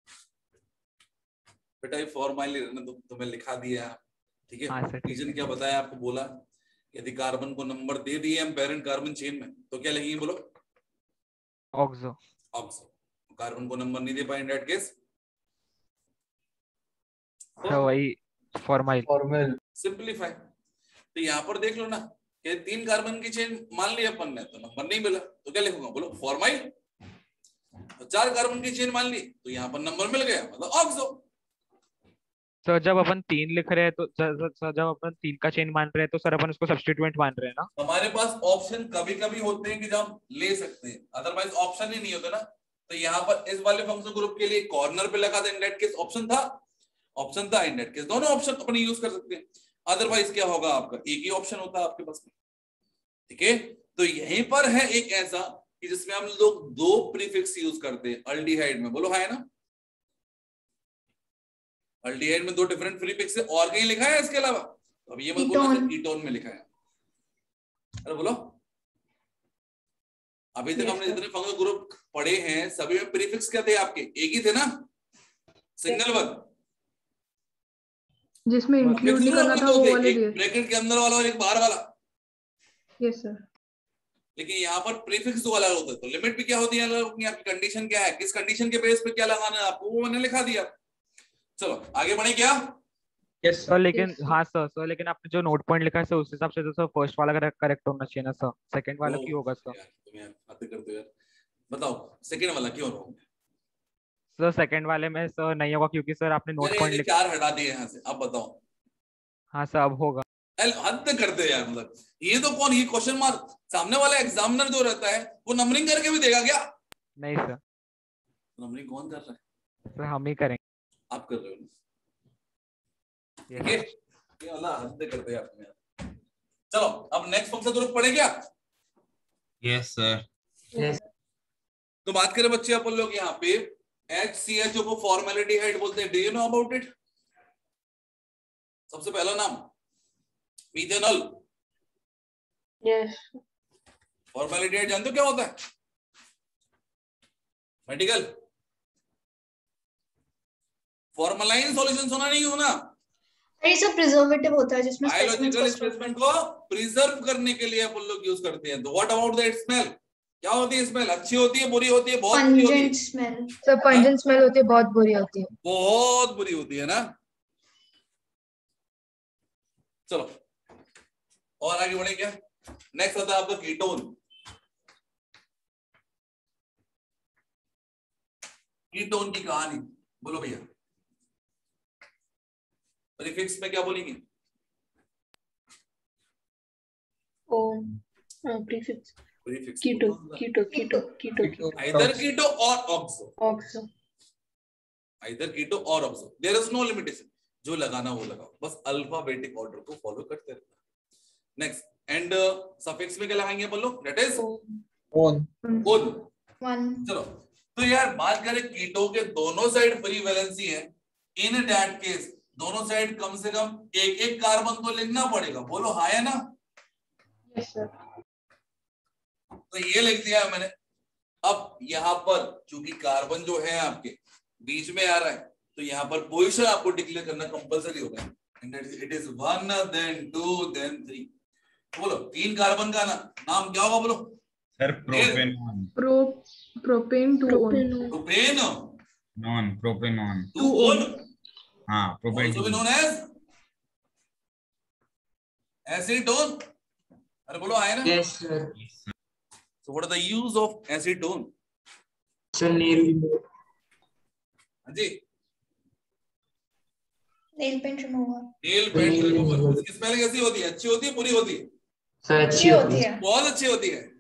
बेटा ये फॉर्मली तुम्हें लिखा दिया, ठीक है? हाँ सर, ठीक रीजन क्या बताया आपको? बोला यदि कार्बन को नंबर दे दिए हम पेरेंट कार्बन चेन में तो क्या लिखेंगे? बोलो ऑक्सो। ऑक्सो। कार्बन को नंबर नहीं दे पाए इन दैट केस तो वही फॉर्माइल। सिंपलीफाई। तो यहाँ पर देख लो ना कि 3 कार्बन की चेन मान ली अपन ने तो नंबर नहीं मिला, तो क्या लिखूंगा? बोलो फॉर्माइल। तो 4 कार्बन की चेन मान ली तो यहाँ पर नंबर मिल गया, मतलब ऑक्सो। सर जब अपन 3 लिख रहे हैं तो सर जब अपन 3 का चेन मान रहे हैं तो सर अपन उसको सब्स्टिट्यूएंट मान रहे हैं ना। हमारे पास ऑप्शन कभी कभी होते हैं कि जब हम ले सकते हैं, अदरवाइज ऑप्शन ही नहीं होता ना। तो यहाँ पर इस वाले फंक्शन ग्रुप के लिए कॉर्नर पे लगा था, इन दैट केस ऑप्शन था इन दैट केस दोनों ऑप्शन अपन यूज कर सकते हैं। अदरवाइज क्या होगा? आपका एक ही ऑप्शन होता है आपके पास में, ठीक है? तो यहीं पर है एक ऐसा कि जिसमें हम लोग 2 प्रीफिक्स यूज करते हैं अल्डिहाइड में। बोलो है ना? अल्डिहाइड में 2 डिफरेंट प्रीफिक्स है, और कहीं लिखा है इसके अलावा? तो अब ये मत बोलना कीटोन में लिखा है। अरे बोलो, अभी तक हमने जितने फंक्शनल ग्रुप पढ़े हैं सभी में प्रीफिक्स क्या थे आपके? एक ही थे ना, सिंगल वन, जिसमें इंक्लूड नहीं करना था वो वाले दिए। ब्रैकेट के अंदर वाला और एक बाहर वाला। Yes sir. लेकिन यहाँ पर प्रीफिक्स 2 अलग होता है, तो लिमिट भी क्या होती है अलग होती है। आपकी कंडीशन क्या है, किस कंडीशन के बेस पे क्या लगाना है आपको, वो मैंने लिखा दिया। चलो आगे बढ़े क्या? यस सर लेकिन हाँ सर लेकिन आपने जो नोट पॉइंट लिखा है सर उस हिसाब से तो सर फर्स्ट वाला करेक्ट होना चाहिए ना सर। सेकंड वाला क्यों होगा सर? तुम्हें बातें करते हो यार, बताओ सेकंड वाला क्यों होगा? सर सेकंड वाले में सर नहीं होगा क्योंकि सर आपने नोट पॉइंट लिखा। 4 हटा दिए यहाँ से, अब बताओ। हाँ सर अब होगा। हद करते हैं यार, मतलब ये तो कौन, ये क्वेश्चन मार्क सामने वाला एग्जामिनर जो रहता है वो नंबरिंग करके भी देगा क्या? नहीं सर। नंबरिंग कौन कर रहा है? सर हम ही करेंगे। आप कर रहे हो, ठीक है? ये वाला हद करते हैं आप यार। चलो अब नेक्स्ट फंक्शन ग्रुप पढ़े क्या? Yes sir. तो बात करें बच्चे अपन लोग यहाँ पे HCHO को फॉर्मेलिटीहाइड बोलते हैं। Do you know about it? सबसे पहला नाम मीथेनॉल। यस फॉर्मेलिटीहाइड जानते हो क्या होता है? मेडिकल फॉर्मलाइन सॉल्यूशन सुना नहीं हो ना? ये सब प्रिजर्वेटिव होता है जिसमें बायोलॉजिकल स्पेसिमेन को प्रिजर्व करने के लिए अपन लोग यूज करते हैं। तो व्हाट अबाउट दैट स्मेल? क्या होती है स्मेल? अच्छी होती है, बुरी होती है, बहुत बुरी होती है? Pungent smell. Sir pungent smell होती है, बहुत बुरी होती है। बहुत बुरी होती है ना। चलो और आगे बढ़े क्या? नेक्स्ट आता है आपका कीटोन। कीटोन की कहानी बोलो भैया। प्रीफिक्स में क्या बोलेंगे? Prefix prefix keto keto keto keto either keto और ऑक्सो। ऑक्सो आइदर कीटो और oxo, there is no limitation. जो लगाना वो लगाओ, बस अल्फाबेटिक ऑर्डर को फॉलो करते रहना। नेक्स्ट एंड सफिक्स में क्या लगाएंगे अपन लोग? That is one one. चलो तो यार बात करें कीटो के दोनों साइड फ्री वैलेंसी है। इन दैट केस दोनों साइड कम से कम एक एक कार्बन तो लिखना पड़ेगा। बोलो हाँ है ना? Yes sir. तो ये लिख दिया है मैंने। अब यहाँ पर चूंकि कार्बन जो है आपके बीच में आ रहा है, तो यहाँ पर पोजीशन आपको डिक्लेयर करना कंपलसरी होगा। It is 1 then 2 then 3। बोलो 3 कार्बन का नाम क्या होगा? बोलो sir propanone. Propane two one. Propanone propanone two one, हाँ propane also be known as acetone। अरे बोलो आए ना? Yes sir. So what are the use of acetone? Sir nail हाँ जी, nail paint remover. Nail paint remover. उसकी smell कैसी होती है? अच्छी होती है, बुरी होती है? सर अच्छी होती है, बहुत अच्छी होती है।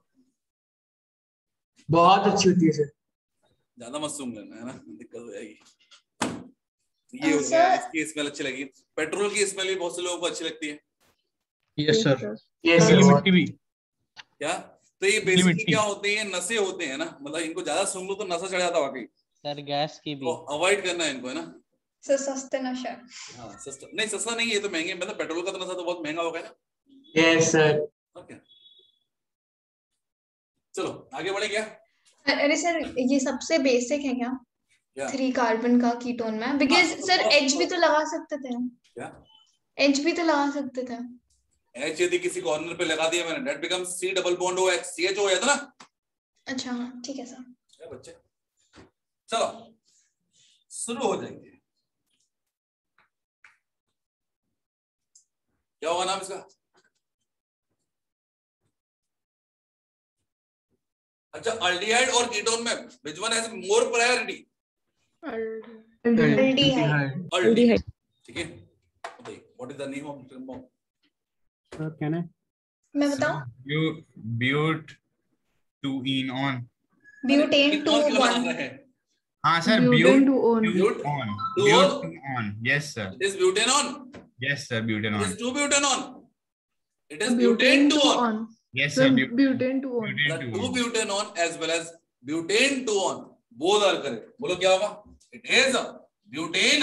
बहुत अच्छी होती है सर। ज्यादा मत सूंघ लेना है ना, दिक्कत हो जाएगी। ये हो गया, इसकी स्मेल अच्छी लगी। पेट्रोल की स्मेल भी बहुत से लोगों को अच्छी लगती है। Yes sir. यस काली सर। मिट्टी भी। क्या? तो ये बेसिकली मिट्टी। क्या होते हैं? नशे होते हैं ना, मतलब इनको ज्यादा सूंघ लो तो नशा चढ़ जाता है वाकई। सर गैस की भी। तो अवॉइड करना है इनको, है ना? सर सस्ते नशा। हाँ सस्ता नहीं, सस्ता नहीं, ये तो महंगे। मतलब पेट्रोल का तो नशा तो बहुत महंगा होगा ना। Yes sir. ओके चलो आगे बढ़े क्या? अरे सर ये सबसे बेसिक है क्या? क्या? 3 कार्बन का कीटोन में, बिकॉज सर H भी तो लगा सकते थे। क्या? H भी तो लगा सकते थे। H यदि किसी कॉर्नर पे लगा दिया मैंने, that becomes C double bond OH, CH हो जाता ना। अच्छा हाँ ठीक है सर। क्या बच्चे, चलो शुरू हो जाएंगे। क्या होगा नाम इसका? अच्छा अल्डिहाइड और कीटोन में which one has more priority? Aldehyde. ठीक है, बताइए what is the name of the compound? Sir क्या है? मैं बताऊं? But 2 in on. ब्यूटेन 2-1। हाँ sir butane two one. But on yes sir. It is butanone. Yes sir butanone. It is 2-butanone. It is butane 2-on. Yes sir sir butane two one. The 2-butanone as well as butane 2-on both are correct. बोलो क्या होगा? It is butane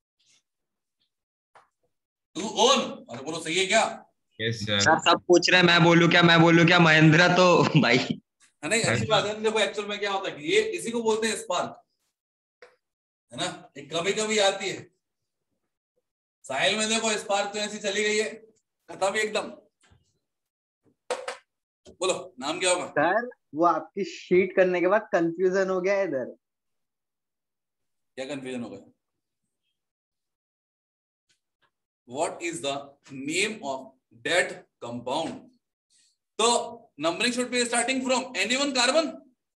2-on। अरे बोलो सही है क्या? Yes sir. Sir सब पूछ रहे हैं, मैं बोलूं क्या महेंद्र तो भाई। है नहीं, अच्छी बात है। देखो एक्चुअल में क्या होता है कि ये इसी को बोलते हैं स्पार्क, है ना? एक कभी कभी आती है। साहिल में देखो स्पार्क तो ऐसी चली गई है, खत्म ही एकदम। बोलो नाम क्या होगा? सर वो आपकी शीट करने के बाद कंफ्यूजन हो गया इधर। क्या कंफ्यूजन हो गया? What is the name of that compound? तो numbering should be starting from any one carbon.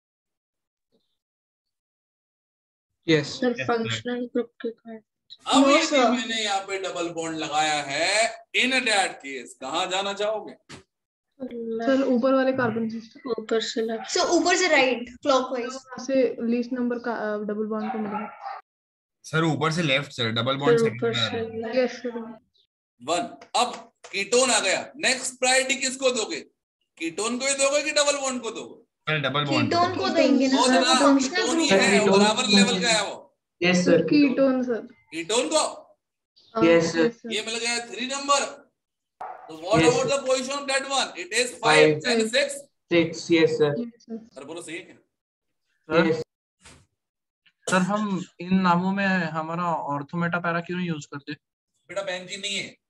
Yes sir functional group के कारण। अब No, यदि sir. मैंने यहाँ पे डबल बॉन्ड लगाया है, in that case कहाँ जाना चाहोगे? सर ऊपर वाले कार्बन सिस्टम ऊपर से लेफ्ट। सो ऊपर से राइट क्लॉकवाइज। से लीस्ट नंबर का डबल बॉन्ड को मिलेगा। सर ऊपर से लेफ्ट सर डबल बॉन्ड फिर ऊपर से सेकंड। Yes sir. 1। अब कीटोन आ गया, नेक्स्ट प्रायोरिटी किसको दोगे? कीटोन को ही दोगे कि डबल बॉन्ड को दोगे? डबल बॉन्ड कीटोन को देंगे ना वो सर, जरा फंक्शनल कीटोन ही ग्रुप है, वो बराबर लेवल का है वो। Yes sir sir ketone sir. Ketone को यस सर ये मिल गया 3 नंबर। तो what Yes, about sir. The position of that one? It is 5 Five. and 6। 6 yes sir अरे बोलो सही है क्या? सर सर हम इन नामों में हमारा ऑर्थोमेटा पैरा क्यों नहीं यूज करते? बेटा बेंजीन नहीं है,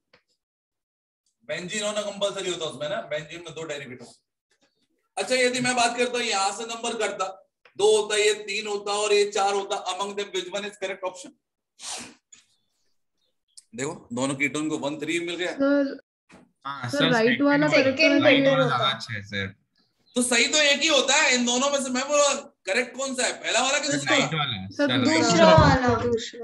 बेंजीन होना कंपलसरी होता उसमें ना, बेंजीन में 2 डेरिवेटिव। अच्छा यदि मैं बात करता हूं यहां से नंबर करता 2 होता, ये 3 होता और ये 4 होता, among them which one is correct option? देखो दोनों कीटोन को 1 3 मिल गया। सर हाँ सर राइट वाला करेक्ट Second होना राइट चाहिए। better वाला होता। ज्यादा अच्छा है सर। तो सही तो एक ही होता है इन दोनों में से, मैं बोला करेक्ट कौन सा है, पहला वाला कि दूसरा राइट वाला? वाला सर सर दूसरा। दूसरा वाला। दूसरा।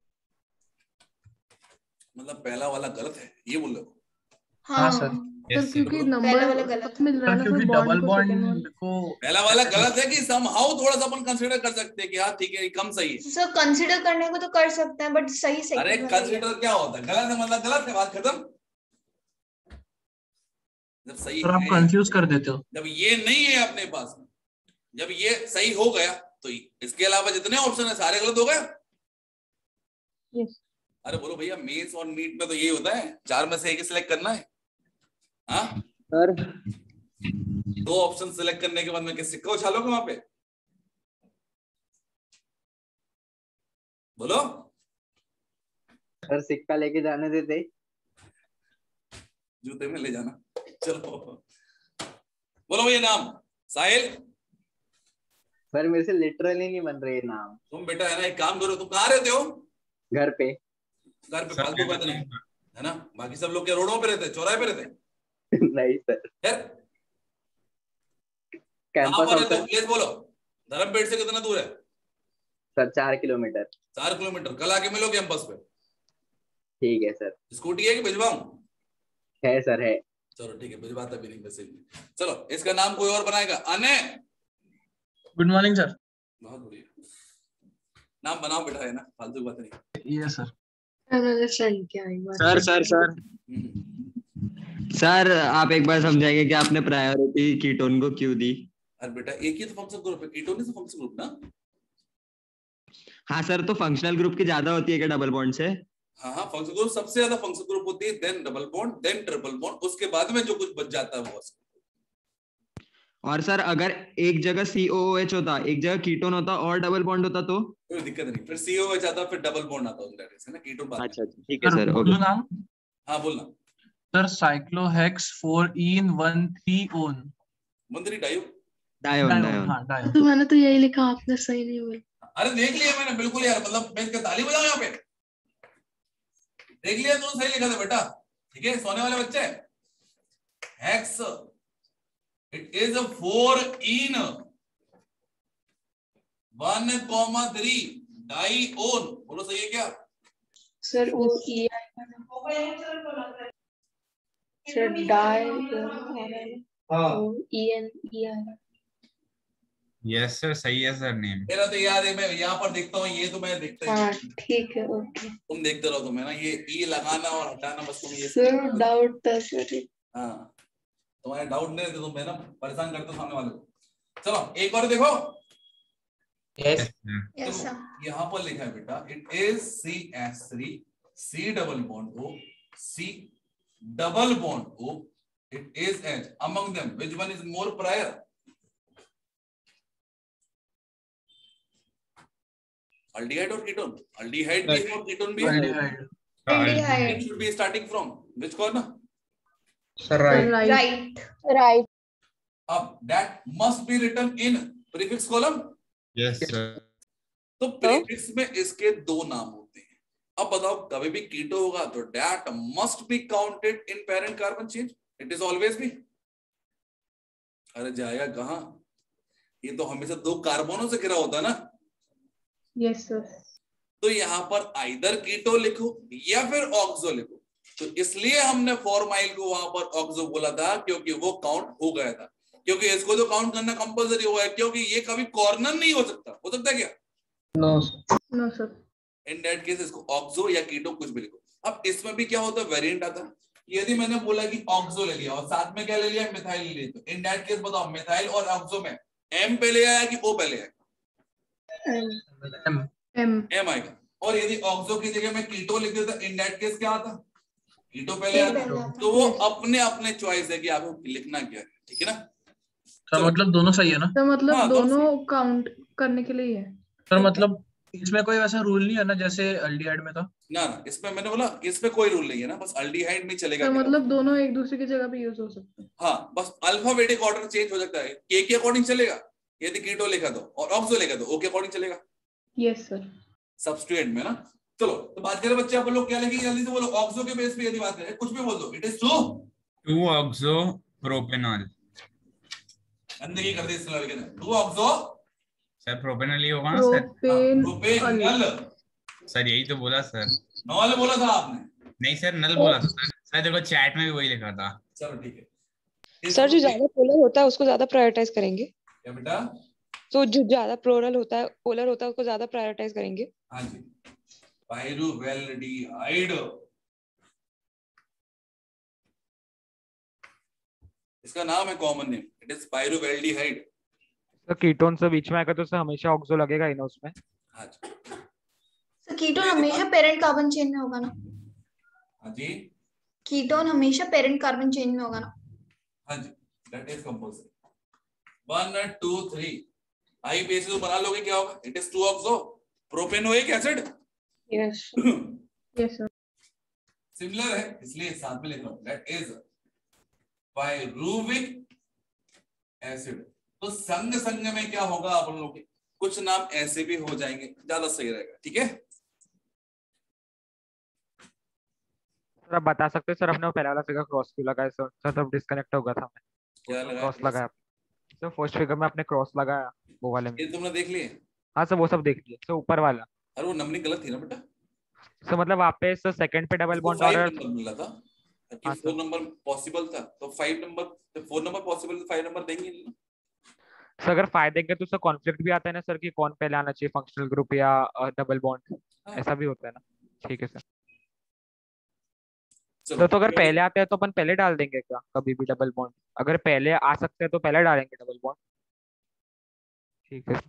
मतलब पहला वाला गलत है ये बोल रहे हो? हाँ सर। सर यस क्योंकि बोलो। पहला वाला नंबर गलत मिल रहा है सर ना क्योंकि फिर डबल बॉन्ड को सेकंड बॉन्ड वन। को पहला वाला गलत है कि समहाउ थोड़ा सा अपन कंसीडर कर सकते हैं कि हाँ ठीक है ये कम सही है। सर कंसिडर करने को तो कर सकते हैं बट सही अरे सेकंड वाला ही है। कंसीडर क्या होता है? गलत है मतलब गलत है, बात खत्म। जब सही सर आप है, कंफ्यूज कर देते हो। जब ये नहीं है अपने पास में, जब ये सही हो गया तो इसके अलावा जितने ऑप्शन है सारे गलत हो गए। यस अरे बोलो भैया मेंस और नीट में तो यही होता है, 4 में से एक ही सिलेक्ट करना है। हाँ सर 2 ऑप्शन सिलेक्ट करने के बाद में क्या सिक्का उछालोगे वहां पे? बोलो। सर सिक्का लेके जाने देते। जूते में ले जाना। चलो बोलो भैया नाम। साहिल। सर मेरे से लिटरली नहीं बन रहे नाम। तुम बेटा है ना एक काम करो, तुम कहाँ रहते हो? घर पे। घर पे फालतू बात नहीं है ना, बाकी सब लोग क्या रोडों पे रहते, चौराहे पे रहते? नहीं सर। कहाँ कैंपस पर रहते हो? ऑफ प्लेस बोलो। धर्मपेट से कितना दूर है? Sir 4 kilometre. 4 किलोमीटर। कल आके मिलो कैंपस पे। ठीक है सर। स्कूटी है कि भिजवाऊं? है सर है। चलो ठीक है, भिजवाता भी नहीं वैसे भी। चलो इसका नाम कोई और बनाएगा। अने। Good morning sir. बहुत बढ़िया, नाम बनाओ बेटा, है ना, फालतू की बात नहीं। Yes sir. मैंने सेंड किया एक बार। सर सर सर सर आप एक बार समझाएंगे कि आपने प्रायोरिटी कीटोन को क्यों दी? अरे बेटा एक ही तो फंक्शन ग्रुप है, कीटोन इज फंक्शन ग्रुप ना। हाँ सर, तो फंक्शनल ग्रुप की ज्यादा होती है क्या डबल बॉन्ड से? हाँ हाँ, फंक्शन ग्रुप सबसे ज्यादा फंक्शन ग्रुप होती है, then double bond, then triple bond, उसके बाद में जो कुछ बच जाता है वो। और सर अगर एक जगह COOH होता, एक जगह कीटोन होता और डबल बॉन्ड होता तो? कोई दिक्कत नहीं, फिर COH आता, फिर डबल बॉन्ड आता है ना, कीटोन बाद में। अच्छा ठीक है सर, बोलो ओके। नाम। हाँ बोलना। सर साइक्लोहेक्स 4ene13 मंत्री डायो। डायोन डायोन। हाँ डायोन। तो मैंने तो यही लिखा, आपने सही नहीं बोला। अरे देख लिया मैंने, बिल्कुल यार, मतलब मैं इसका ताली बजाऊं यहाँ पे? देख लिया, तुमने सही लिखा था बेटा। ठीक है, सोने वाले बच्चे। Hex it is 4ene 1,3 dione. बोलो सही है क्या? सर वो sir di EN yes sir सही है सर नेम। मेरा तो याद है, मैं यहाँ पर देखता हूँ, ये तो मैं देखता हाँ ही। ठीक है ओके। तुम देखते रहो, तुम्हें ना ये ई लगाना और हटाना, बस तुम ये सर डाउट था सर। हाँ, तुम्हारे डाउट नहीं रहते, तुम है ना परेशान करते हो सामने वाले को। चलो एक और देखो। Yes yes sir. यहाँ पर लिखा है बेटा, it is CH3 C double bond O C double bond O, it is H. Among them, which one is more prior? Aldehyde or ketone? Aldehyde भी है और ketone भी है। Aldehyde. It should be starting from which corner? Sir right Right. Right अब that must be written in prefix column. Yes sir. तो prefix में इसके 2 नाम होते हैं। अब बताओ, कभी भी कीटो होगा तो that must be counted in parent carbon chain. It is always be. अरे जाएगा कहाँ, ये तो हमेशा 2 कार्बनों से घिरा होता है ना। Yes sir. तो यहाँ पर आइदर कीटो लिखो या फिर ऑक्सो लिखो। तो इसलिए हमने फॉर्माइल को वहां पर ऑक्सो बोला था, क्योंकि वो काउंट हो गया था। क्योंकि इसको तो काउंट करना कंपलसरी हुआ है, क्योंकि ये कभी कॉर्नर नहीं हो सकता। हो सकता है क्या? No sir. In that case इसको ऑक्सो या कीटो कुछ भी लिखो। अब इसमें भी क्या होता है, वेरिएंट आता है। यदि मैंने बोला कि ऑक्सो ले लिया और साथ में क्या ले लिया, मिथाइल ले लिया, तो इन दैट केस बताओ मिथाइल और ऑक्सो में एम पहले आया कि ओ पहले आया? एम आएगा। और यदि ऑक्सो की जगह मैं कीटो लिख देता, इन दैट केस क्या आता? कीटो पहले आता। तो वो अपने अपने चॉइस है कि आपको लिखना क्या है, ठीक है ना? सर मतलब दोनों सही है ना? तो मतलब हाँ, दोनों काउंट करने के लिए ही है। सर मतलब इसमें कोई वैसा रूल नहीं है ना जैसे अल्डिहाइड में था? ना ना, इसमें मैंने बोला इसमें कोई रूल नहीं है ना, बस अल्डिहाइड में चलेगा। तो मतलब दोनों एक दूसरे की जगह पे यूज हो सकते हैं। हाँ, बस अल्फाबेटिक ऑर्डर चेंज हो सकता है, के अकॉर्डिंग चलेगा यदि कीटो लिखा तो, और ऑक्सो लिखा तो ओ के अकॉर्डिंग चलेगा। Yes sir. सब्स्टिट्यूएंट में ना। चलो तो बात करें बच्चे, आप लोग क्या लिखेंगे जल्दी से बोलो। ऑक्सो के बेस पे यदि बात करें, कुछ भी बोल दो। It is 2 oxo propanol. गंदगी कर दी इस लड़के ने। 2 ऑक्सो सर प्रोपेनॉल ही होगा ना सर? प्रोपेनॉल। सर यही तो बोला सर। नॉल बोला था आपने? नहीं सर, नल बोला था सर। सर देखो चैट में भी वही लिखा था। चलो ठीक है। सर जो ज्यादा पोलर होता है उसको ज्यादा प्रायोरिटाइज करेंगे। क्या बेटा? तो जो ज्यादा पोलर होता है उसको ज्यादा प्रायोरिटाइज करेंगे। हाँ जी, पाइरुवेल्डिहाइड, इसका नाम है common name, it is pyruvaldehyde. तो कीटोन से बीच में आएगा तो हमेशा ऑक्सो लगेगा ही ना उसमें। हाँ जी। तो कीटोन हमेशा पेरेंट कार्बन चेन में होगा ना? हाँ जी। कीटोन हमेशा पेरेंट कार्बन चेन में होगा ना? हाँ जी, that is compulsory. 1 2 3 I basis बना लोगे, क्या होगा? It is 2 oxo propanoic acid. Yes yes sir. Similar है इसलिए साथ में लिख रहा हूं, दैट इज पाइरुविक एसिड। तो संग संग में क्या होगा आप लोगों के, कुछ नाम ऐसे भी हो जाएंगे, ज्यादा सही रहेगा, ठीक है? सर आप बता सकते हैं सर अपने पहला वाला फिगर क्रॉस क्यों लगाया सर? सर तब डिस्कनेक्ट हो गया था, मैं क्या लगाया? क्रॉस लगाया सर फर्स्ट फिगर में आपने क्रॉस लगाया वो वाले में। ये तुमने देख लिए? हाँ सर वो सब देख लिया सर, ऊपर वाला। अरे वो नंबरिंग गलत थी ना बेटा। सर मतलब वहाँ पे सर सेकंड पे डबल बॉन्ड और 5 नंबर मिला था कि हाँ 4 नंबर पॉसिबल था, तो 5 नंबर, 4 नंबर पॉसिबल, तो 5 नंबर देंगे नहीं ना। सर अगर 5 देंगे तो सर कॉन्फ्लिक्ट भी आता है ना सर कि कौन पहले आना चाहिए, फंक्शनल ग्रुप या डबल बॉन्ड, ऐसा भी होता है ना। ठीक है सर। तो अगर पहले आते हैं तो अपन पहले डाल देंगे क्या कभी भी डबल बॉन्ड? अगर पहले आ सकते हैं तो पहले डालेंगे डबल बॉन्ड। ठीक है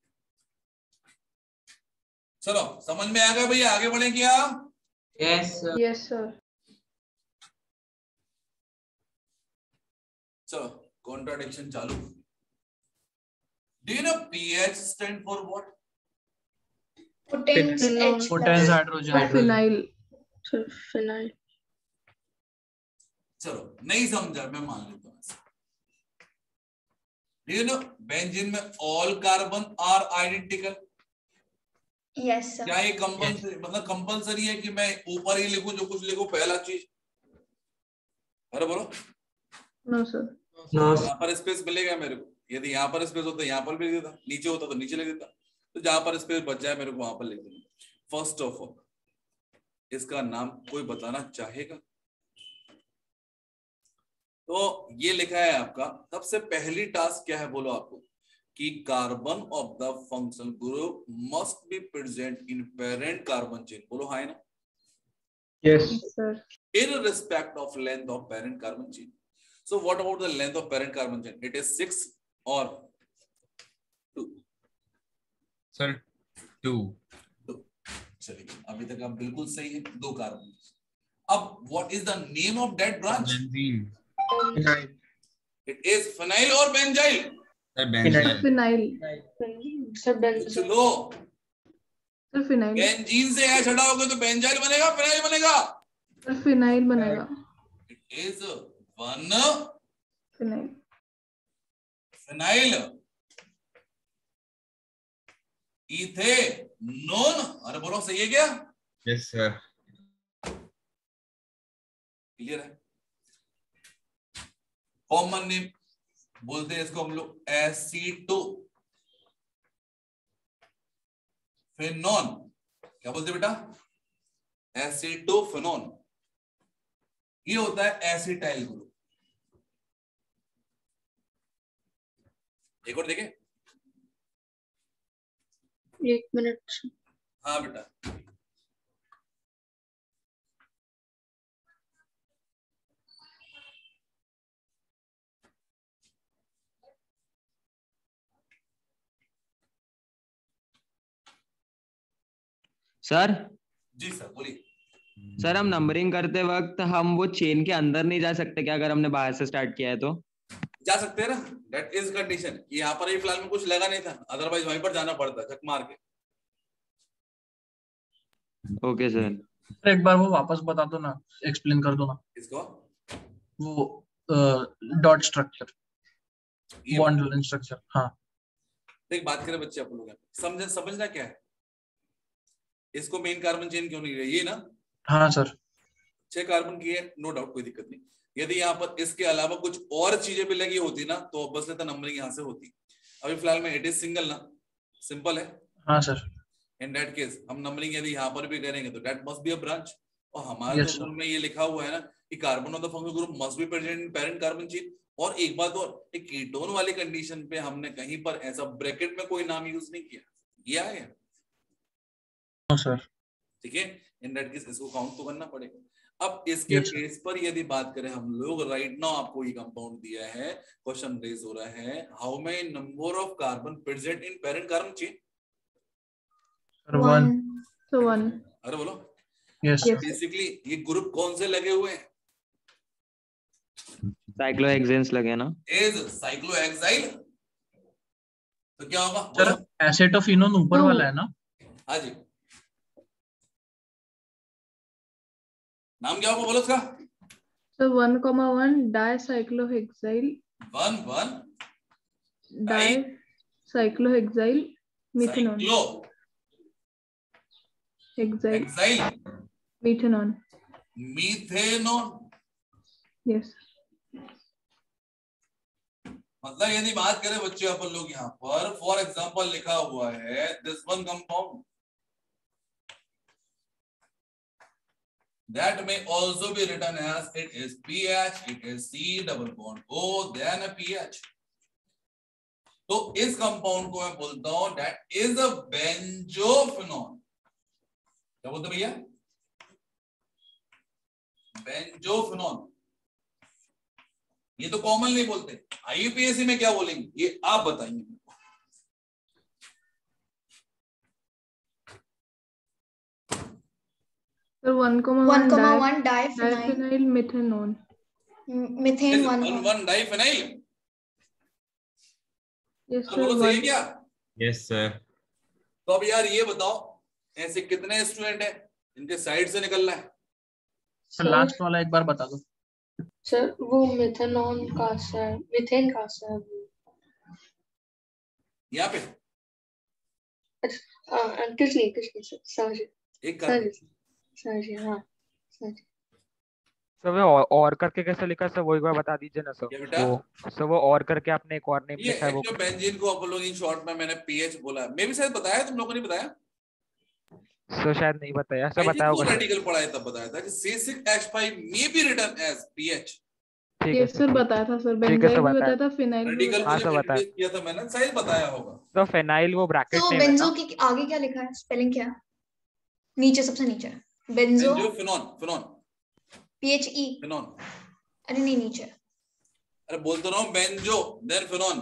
चलो समझ में आ गया भैया, आगे बढ़े क्या? Yes yes sir. चलो कॉन्ट्राडिक्शन चालू। Do you know pH stand for what? Potence H potence hydrogen. Phenyl. Phenyl. चलो नहीं समझा, मैं मान लेता हूँ। डू यू नो बेंजीन में all carbon are identical? Yes sir. क्या ये कंपल्सरी, मतलब कंपल्सरी है कि मैं ऊपर ही लिखूं जो कुछ लिखूं पहला चीज? अरे बोलो। No sir. यहाँ पर स्पेस मिलेगा मेरे को, यदि यहाँ पर स्पेस होता यहाँ पर भी लिख देता, नीचे होता तो नीचे लिख देता, तो जहां पर स्पेस बच जाए मेरे को वहां पर लिख देता। फर्स्ट ऑफ ऑल इसका नाम कोई बताना चाहेगा? तो ये लिखा है आपका, सबसे पहली टास्क क्या है बोलो आपको, कि carbon of the functional group must be present in parent carbon chain. बोलो हाँ ना? Yes sir. Irrespective of length of parent carbon chain. So what about the length of parent carbon chain? It is 6 or 2? Sir 2। चलिए अभी तक आप बिल्कुल सही है, 2 कार्बन। अब what is the name of that branch? Benzene. It is phenyl or benzyl? Sir benzene. Phenyl. चलो sir phenyl. Benzene से H हटाओगे तो बेंजाइल बनेगा, फिनाइल बनेगा? सर फिनाइल बनेगा। It is 1 phenyl. Phenyl ethanone. अरे बोलो सही है क्या? Yes sir. क्लियर है? कॉमन नेम बोलते हैं इसको हम लोग एसीटो फेनॉन। क्या बोलते हैं बेटा? एसीटोफेनॉन। ये होता है एसिटाइल ग्रुप। एक और देखें। 1 मिनट। हाँ बेटा। सर जी सर बोलिए। सर हम नंबरिंग करते वक्त हम वो चेन के अंदर नहीं जा सकते क्या, अगर हमने बाहर से स्टार्ट किया है तो? जा सकते हैं ना, दैट इज कंडीशन। यहाँ पर फिलहाल में कुछ लगा नहीं था, अदरवाइज वहीं पर जाना पड़ता झक मार के। Okay sir. एक बार वो वापस बता दो ना, एक्सप्लेन कर दो ना इसको वो डॉट स्ट्रक्चर, बॉन्ड स्ट्रक्चर। हाँ देख बात करें बच्चे अपन लोग, समझना क्या है इसको, मेन कार्बन चेन क्यों नहीं रही, ये ना? हाँ सर। 6 कार्बन की है, नो डाउट, कोई दिक्कत नहीं। यदि यहाँ पर इसके अलावा कुछ और चीजें भी लगी होती ना तो बस लेता नंबरिंग यहाँ से होती। अभी फिलहाल में इट इज सिंगल ना, सिंपल है। हाँ सर। इन दैट केस हम नंबरिंग यदि यहाँ पर भी करेंगे तो that must be a branch. और हमारे Yes, तो रूल में ये लिखा हुआ है ना कि carbon of the functional group must be present in parent carbon chain. और एक बात और, एक कीटोन वाली कंडीशन पे हमने कहीं पर ऐसा ब्रैकेट में कोई नाम यूज नहीं किया, ये आया सर। ठीक है, इन दैट केस इसको काउंट तो करना पड़ेगा। अब इसके बेस पर यदि बात करें हम लोग, राइट नाउ आपको ये कंपाउंड दिया है, क्वेश्चन रेज हो रहा है, how many number of carbon present in parent carbon chain? 1. So 1. अरे बोलो। यस बेसिकली ये ग्रुप कौन से लगे हुए हैं? साइक्लोहेक्सेन्स लगे ना? Is cyclohexyl. तो क्या होगा सर? एसेटोफिनोन ऊपर वाला है ना? हाँ जी, नाम क्या होगा बोलो उसका? So 1,1 dicyclohexyl. 1,1 dicyclohexyl methanol. Hexyl methanol. methanol। Yes. मतलब यदि बात करें बच्चे अपन लोग यहाँ पर फॉर एग्जांपल लिखा हुआ है this one compound that may also be written as it is PH, it is C double bond O then a PH। तो इस कंपाउंड को मैं बोलता हूं that is a benzophenol। क्या बोलते भैया? बेंजोफिनॉल। ये तो कॉमन नहीं बोलते, आईयूपीएससी में क्या बोलेंगे ये आप बताइए। So 1,1 diphenyl diphenyl methanol. methane 1,1 डाइफेनाइल। Yes sir. बोलो सही है क्या? Yes sir. तो अब यार ये बताओ ऐसे कितने स्टूडेंट हैं इनके साइड से निकलना है? सर लास्ट वाला एक बार बता दो। सर वो मेथनॉल का है, मीथेन का है यहाँ पे। कुछ नहीं सर एक कर सर हाँ सर। सर वो और करके कैसे लिखा सर, वो एक बार बता दीजिए ना सर। वो सर वो और करके आपने एक और नेम ये लिखा है वो। बेंजीन को अपन लोग इन शॉर्ट में मैंने पीएच बोला, मैं भी शायद बताया, तुम लोगों ने बताया सर? शायद नहीं बताया सर, बताया होगा। रेडिकल पढ़ाया तब बताया था कि C6H5 may be written as PH। ठीक है Yes sir बताया था सर, बेंजाइल भी बताया था, फिनाइल भी रेडिकल हाँ मुझे सर बताया किया था मैंने, शायद बताया होगा। तो फेनाइल वो ब्रैकेट तो नेम है बेंजो ना? की आगे क्या लिखा है, स्पेलिंग क्या है? नीचे सबसे नीचे बेंजो फिनॉन PHE। फिनॉन। अरे नहीं नीचे। अरे बोलते रहो बेंजो देन फिनॉन।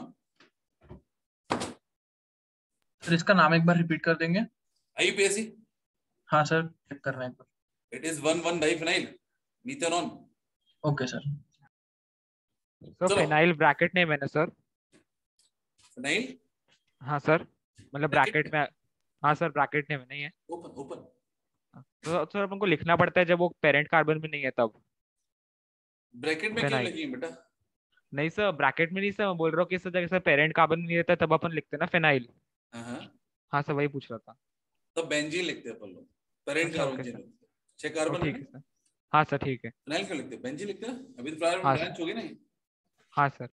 सर इसका नाम एक बार रिपीट कर देंगे? आईयूपीएससी। हाँ सर चेक कर रहे हैं। It is 1,1 diphenyl methanone. Okay sir. तो फेनाइल ब्रैकेट नेम है ना सर? फिनाइल हाँ सर, मतलब ब्रैकेट में। हाँ सर ब्रैकेट नेम नहीं है। ओपन तो सर अपन को लिखना पड़ता है जब वो पेरेंट कार्बन में नहीं है तब। ब्रैकेट में क्यों लगी बेटा? नहीं सर ब्रैकेट में नहीं सर, मैं बोल रहा हूँ कि सर जैसे पेरेंट कार्बन में नहीं रहता तब अपन लिखते हैं ना फेनाइल। हाँ सर वही पूछ रहा था। तो बेंजीन लिखते हैं अपन लोग, पेरेंट कार्बन चेन 6 कार्बन। ठीक है सर। हाँ सर ठीक है। फिनाइल क्यों लिखते हैं? बेंजीन लिखते हैं ना, अभी तो फ्लावर हाँ ब्रांच होगी ना। हाँ सर।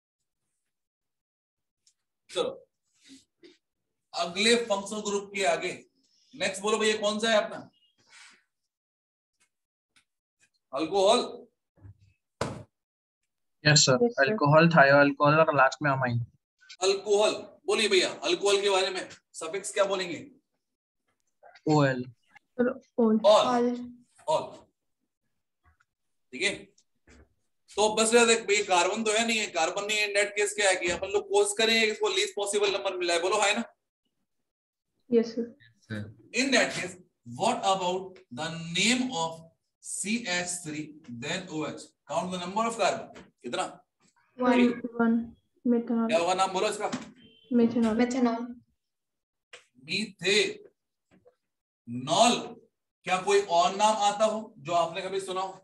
चलो अगले फंक्शनल ग्रुप के आगे नेक्स्ट बोलो भैया कौन सा है अपना? Alcohol. Yes sir, alcohol, thio alcohol और लास्ट में अमाइन। अल्कोहल बोलिए भैया, अल्कोहल के बारे में सफिक्स क्या बोलेंगे? OL। ऑल। ठीक है, तो बस देख भाई कार्बन तो है नहीं है, कार्बन नहीं है, नेट केस क्या है कि अपन लोग कोर्स करें इसको लीस्ट पॉसिबल नंबर मिला है, बोलो है ना? Yes sir. In that case What about the name of CH3 then OH? Count the number of carbon. कितना? 1 methanol. क्या होगा नाम बोलो इसका? Methanol. methanol. मीथेनॉल। क्या कोई और नाम आता हो जो आपने कभी सुना हो?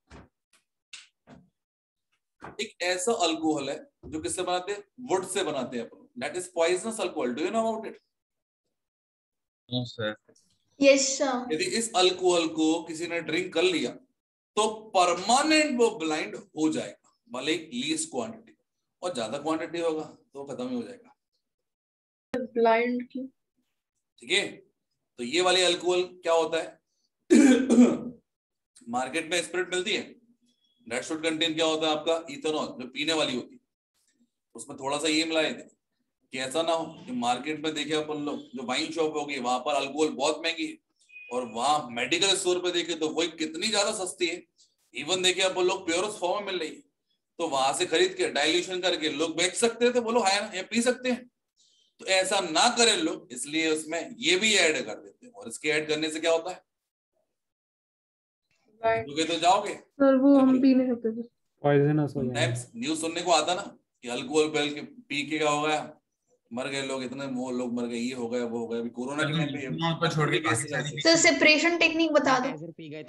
एक ऐसा अल्कोहल है जो किससे बनाते हैं? वुड से बनाते हैं। That is poisonous alcohol. Do you know about it? No sir. Yes sir. यदि इस अल्कोहल को किसी ने ड्रिंक कर लिया तो परमानेंट वो ब्लाइंड हो जाएगा, भले लीस्ट क्वांटिटी, और ज्यादा क्वांटिटी होगा तो खत्म ही हो जाएगा। ब्लाइंड की। ठीक है, तो ये वाली अल्कोहल क्या होता है? मार्केट में स्पिरिट मिलती है, दैट शुड कंटेन क्या होता है आपका? इथेनॉल, जो पीने वाली होती है। उसमें थोड़ा सा ये मिलाए थे कि ऐसा ना हो कि मार्केट में देखे अपन लोग, जो वाइन शॉप होगी वहां पर अल्कोहल बहुत महंगी है, और वहां मेडिकल स्टोर पे देखे तो वही कितनी ज्यादा सस्ती है। इवन देखे अपन लोग प्योरस फॉर्म में मिल रही है, तो वहां से खरीद के डाइल्यूशन करके लोग बेच सकते हैं, तो बोलो है ना, ये पी सकते हैं। तो ऐसा ना करें लोग, इसलिए उसमें ये भी ऐड कर देते हैं, और इसके ऐड करने से क्या होता है? तो जाओगे सर वो हम पी नहीं सकते थे, पॉइजनस हो जाएगा। न्यूज सुनने को आता ना कि अल्कोहल पी के क्या हो गया, मर गए लोग, इतने लोग मर गए, ये हो गया वो हो गया। अभी कोरोना के टाइम पे छोड़ के सर सेपरेशन टेक्निक बता दो।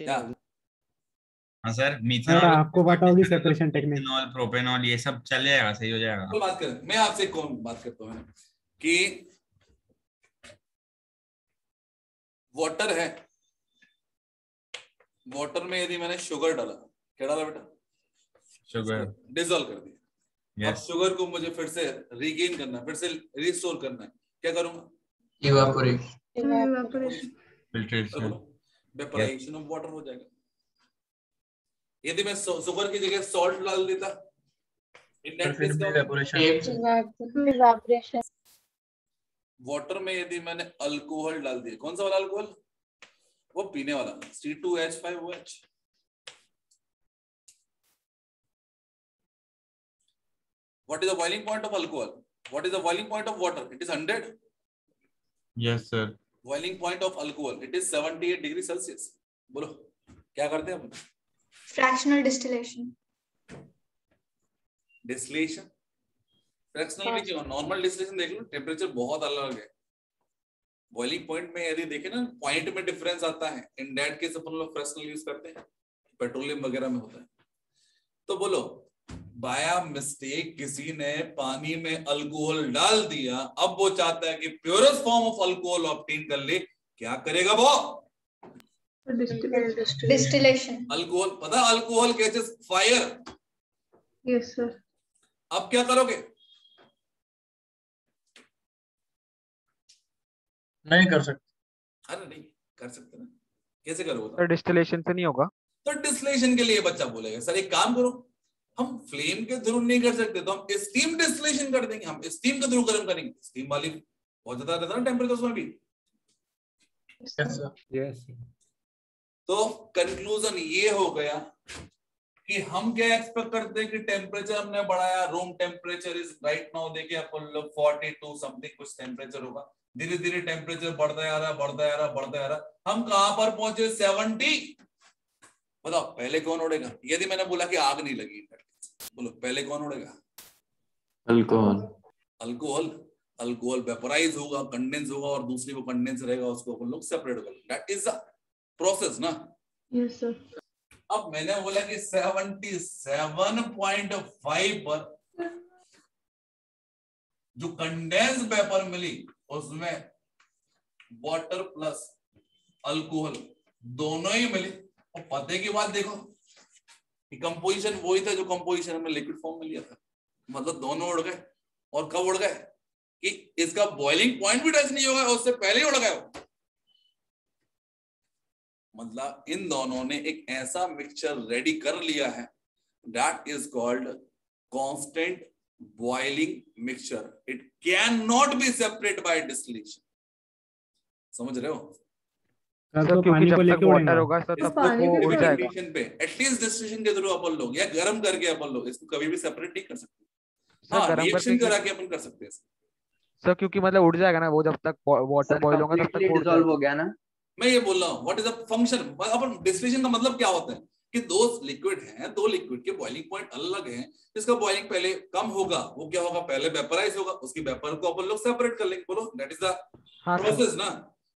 हाँ सर, सर मीथेनॉल आपको पता होगी सेपरेशन टेक्निक। मीथेनॉल, प्रोपेनॉल, ये सब चल जाएगा, सही हो जाएगा। तो बात करें, मैं आपसे कौन बात करता हूँ कि वाटर है, वाटर में यदि मैंने शुगर डाला, क्या डाला बेटा? शुगर डिसॉल्व कर दिया। अब शुगर को मुझे फिर से रीगेन करना है, फिर से रिस्टोर करना है, क्या करूंगा? फिल्ट्रेशन, वेपोराइजेशन ऑफ वाटर हो जाएगा। यदि मैं शुगर की जगह सॉल्ट डाल देता, इन दैट केस क्या इवेपोरेशन। वाटर में यदि मैंने अल्कोहल डाल दिया, कौन सा वाला अल्कोहल? वो पीने वाला C2H5OH। What is the boiling point of alcohol? What is the boiling point of water? It is 100. Yes sir. Boiling point of alcohol, it is 78 degree Celsius. बोलो क्या करते हैं अपन? Fractional distillation. डिस्टिलेशन, फ्रैक्शनल में क्यों? Normal distillation देख लो, temperature बहुत अलग है। बॉइलिंग पॉइंट में यदि देखे ना, पॉइंट में डिफरेंस आता है। इन दैट केस अपन लोग फ्रैक्शनल यूज करते हैं, पेट्रोलियम वगैरह में होता है। तो बोलो बाया मिस्टेक किसी ने पानी में अल्कोहल डाल दिया, अब वो चाहता है कि purest form of alcohol obtain कर ले, क्या करेगा वो? डिस्टिलेशन। अल्कोहल, पता alcohol catches fire. Yes sir. अब क्या करोगे? नहीं कर सकते। अरे नहीं कर सकते ना, कैसे करोगे? तो डिस्टिलेशन से नहीं होगा। तो डिस्टिलेशन के लिए बच्चा बोलेगा सर एक काम करो, हम फ्लेम के थ्रू नहीं कर सकते तो हम स्टीम डिस्टिलेशन कर देंगे, हम स्टीम के थ्रू गर्म करेंगे। स्टीम वाली बहुत ज्यादा रहता है ना टेम्परेचर में भी। यस। तो कंक्लूजन ये हो गया कि हम क्या एक्सपेक्ट करते हैं कि टेम्परेचर हमने बढ़ाया, room temperature is right now देखिए अपन लोग 42 समथिंग कुछ टेम्परेचर होगा, धीरे धीरे टेम्परेचर बढ़ता जा रहा, बढ़ता जा रहा, बढ़ता जा रहा। हम कहां पर पहुंचे? 70। बताओ पहले कौन उड़ेगा? यदि मैंने बोला कि आग नहीं लगी, बोलो पहले कौन उड़ेगा? अल्कोहल। अल्कोहल, अल्कोहल वेपोराइज होगा, कंडेंस होगा, और दूसरी वो कंडेंस रहेगा, उसको अपन लोग सेपरेट करेंगे। दैट इज द प्रोसेस ना। Yes sir. अब मैंने बोला कि 77.5 पर जो कंडेंस वेपर मिली उसमें वाटर प्लस अल्कोहल दोनों ही मिले, और पते की बात देखो कि कंपोजिशन वही था जो कंपोजिशन हमने लिक्विड फॉर्म में लिया था। मतलब दोनों उड़ गए, और कब उड़ गए कि इसका बॉइलिंग पॉइंट भी टच नहीं होगा, उससे पहले ही उड़ गए। मतलब इन दोनों ने एक ऐसा मिक्सचर रेडी कर लिया है, that is called constant boiling mixture. It can not be separate by distillation. समझ रहे हो? तो पानी को लेके वाटर होगा तब तक वो उड़ जाएगा। एटलीस्ट डिस्टिलेशन के थ्रू अपन लोग या गर्म करके अपन लोग इसको कभी भी सेपरेट नहीं कर सकते। हाँ, रिएक्शन करा के अपन कर सकते हैं सर, क्योंकि मतलब उड़ जाएगा ना वो, जब तक वाटर बॉईल होगा तब तक डिसॉल्व हो गया ना। मैं ये बोल रहा हूँ व्हाट इज द फंक्शन। अपन डिस्टिलेशन का मतलब क्या होता है कि दो लिक्विड हैं, दो लिक्विड के बॉइलिंग पॉइंट अलग हैं, जिसका बॉइलिंग पहले कम होगा वो क्या होगा, पहले वेपराइज होगा, उसकी वेपर को अपन लोग सेपरेट कर लेंगे। बोलो दैट इज द प्रोसेस ना।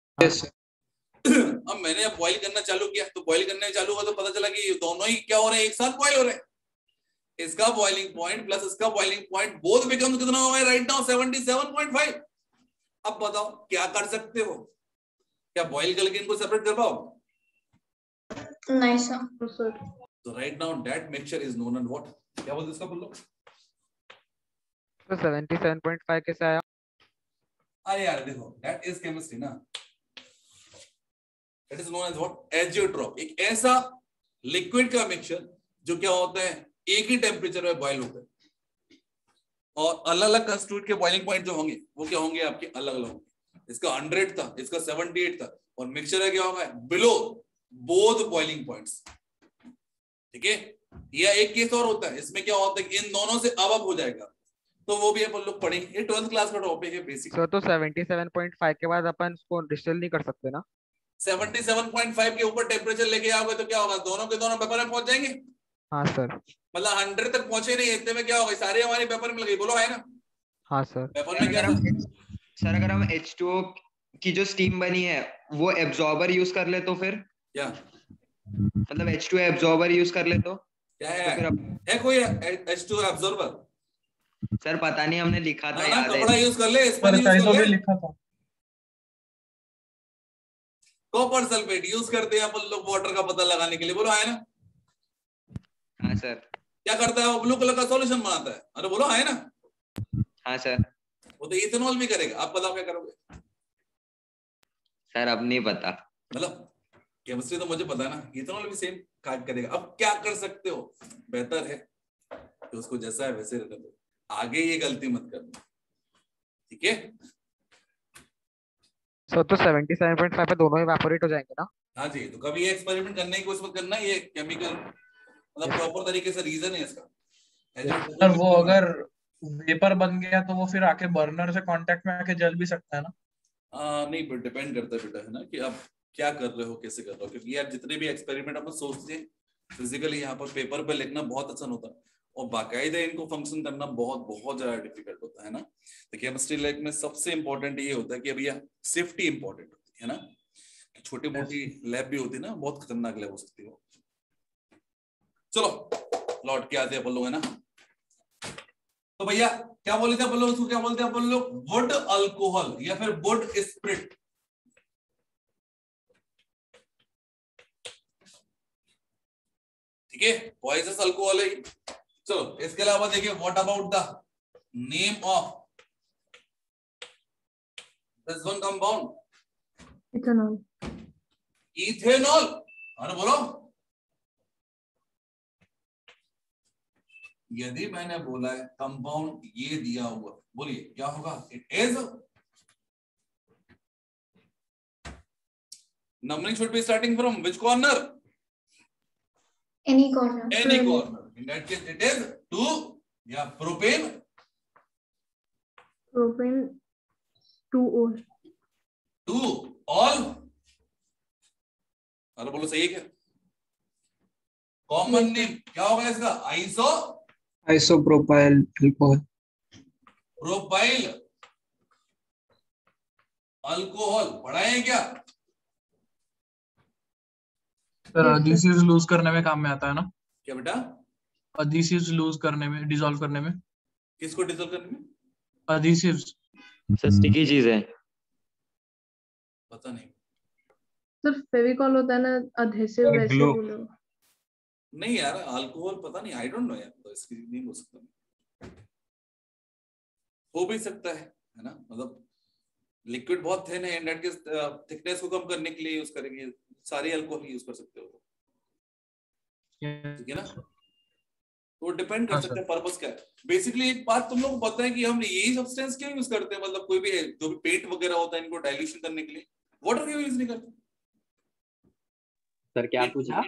अब मैंने अब बॉइल करना चालू किया, तो बॉइल करने चालू हुआ तो पता चला कि दोनों ही क्या हो रहे हैं, एक साथ बॉइल हो रहे हैं। इसका बॉइलिंग पॉइंट प्लस इसका बॉइलिंग पॉइंट बोथ बिकम कितना हो गया राइट नाउ 77.5। अब बताओ क्या कर सकते हो, क्या बॉइल करके इनको सेपरेट कर पाओ? नहीं सर। तो right now that mixture is known and what, क्या बोलते इसका बोलो? तो 77.5 कैसे आया? अरे यार देखो दैट इज केमिस्ट्री ना, that is known as what, azeotrope. एक ऐसा लिक्विड का मिक्सचर जो क्या होता है एक ही टेम्परेचर में बॉइल होता है, और अलग अलग कंस्टिट्यूट के बॉइलिंग पॉइंट जो होंगे वो क्या होंगे आपके अलग अलग होंगे। इसका 100 था, इसका 78 था, और मिक्सचर है क्या होगा बिलो बोथ बॉइलिंग पॉइंट्स। ठीक है, या एक केस और होता है, इसमें क्या होता है कि इन दोनों से अब हो जाएगा, तो वो भी अपन लोग पढ़ेंगे, ये 12th क्लास का टॉपिक है बेसिक। तो 77.5 के बाद अपन इसको डिस्टिल नहीं कर सकते ना? 77.5 के ऊपर टेम्परेचर लेके आओगे तो क्या होगा, दोनों के दोनों पेपर में पहुंच जाएंगे। हाँ सर। मतलब 100 तक पहुंचे नहीं, इतने में क्या होगा, सारे हमारे पेपर में लगे, बोलो है ना? हाँ सर। पेपर में क्या था? सर अगर हम H2O की जो स्टीम बनी है वो एब्जॉर्बर यूज कर ले तो फिर क्या मतलब H2O एब्जॉर्बर यूज कर ले तो क्या है कोई H2O एब्जॉर्बर? सर पता नहीं, हमने लिखा था, याद है। कपड़ा यूज कर ले, स्पंज यूज कर ले, लिखा था। कॉपर सल्फेट यूज करते हैं अपन लोग वाटर का पता लगाने के लिए, बोलो है ना? हाँ सर। क्या करता है वो, ब्लू कलर का सॉल्यूशन बनाता है, अरे बोलो है ना? हाँ सर। वो तो इथेनॉल भी करेगा, आप बताओ क्या करोगे? सर अब नहीं पता, मतलब केमिस्ट्री तो मुझे पता है ना, इथेनॉल भी सेम काम करेगा। अब क्या कर सकते हो, बेहतर है तो उसको जैसा है वैसे रहने दो, आगे ये गलती मत करना, ठीक है? सो तो 77.5 पे दोनों इवेपोरेट हो जाएंगे ना? हाँ जी, तो कभी ये एक्सपेरिमेंट करने की कोशिश मत करना, ये केमिकल मतलब प्रॉपर तरीके से रीजन है इसका। सर वो अगर वेपर बन गया तो वो फिर आके बर्नर से कांटेक्ट में आके जल भी सकता है ना? नहीं, पर डिपेंड करता है बेटा, है ना, कि आप क्या कर रहे हो, कैसे कर रहे हो, क्योंकि यार जितने भी एक्सपेरिमेंट अपन सोचते हैं फिजिकली यहाँ पर पेपर पे लिखना बहुत आसान होता है, और बाकायदा इनको फंक्शन करना बहुत बहुत ज्यादा डिफिकल्ट होता है ना। तो केमिस्ट्री लैब में सबसे इंपॉर्टेंट ये होता है कि भैया सेफ्टी इंपॉर्टेंट होती है ना, छोटी मोटी लैब भी होती है ना, बहुत खतरनाक लैब हो सकती है। चलो लौट के आते हैं अपन लोग, है ना। तो भैया क्या बोले थे अपन लोग, उसको क्या बोलते हैं अपन लोग, वुड अल्कोहल या फिर वुड स्पिरिट। ठीक है, पॉइजनस अल्कोहल है। चलो इसके अलावा देखिए, what about the name of this one compound, ethanol. Ethanol, अरे बोलो। यदि मैंने बोला है कंपाउंड ये दिया हुआ, बोलिए क्या होगा, it is, numbering should be starting from which corner, any corner, any corner. In that case it is 2 या प्रोपेन, प्रोपेन 2O, 2 ऑल, अरे बोलो सही है क्या? कॉमन नेम क्या होगा इसका, आइसोप्रोपाइल अल्कोहल, प्रोपाइल अल्कोहल, पढ़ा है क्या? सर अधीसिव्स लूज करने में काम में आता है ना? क्या बेटा? अधीसिव्स लूज करने में, डिसॉल्व करने में। किसको डिसॉल्व करने में? अधीसिव्स। सर स्टिकी चीज है, पता नहीं सर फेविकॉल होता है ना, अधेसिव वैसे बोलो। नहीं यार, अल्कोहल पता नहीं, आई डोंट नो यार, तो इसकी नहीं हो सकता, हो भी सकता है ना, मतलब लिक्विड बहुत थिन है, एंड के थिकनेस को कम करने के लिए यूज करेंगे, सारी अल्कोहल यूज कर सकते हो, ठीक है ना। तो डिपेंड कर सकते हैं पर्पस क्या है। बेसिकली एक बात तुम लोग को पता है कि हम यही सब्सटेंस क्यों यूज करते हैं, मतलब कोई भी जो भी पेंट वगैरह होता है इनको डाइल्यूशन करने के लिए वाटर क्यों यूज नहीं करते? सर क्या पूछा,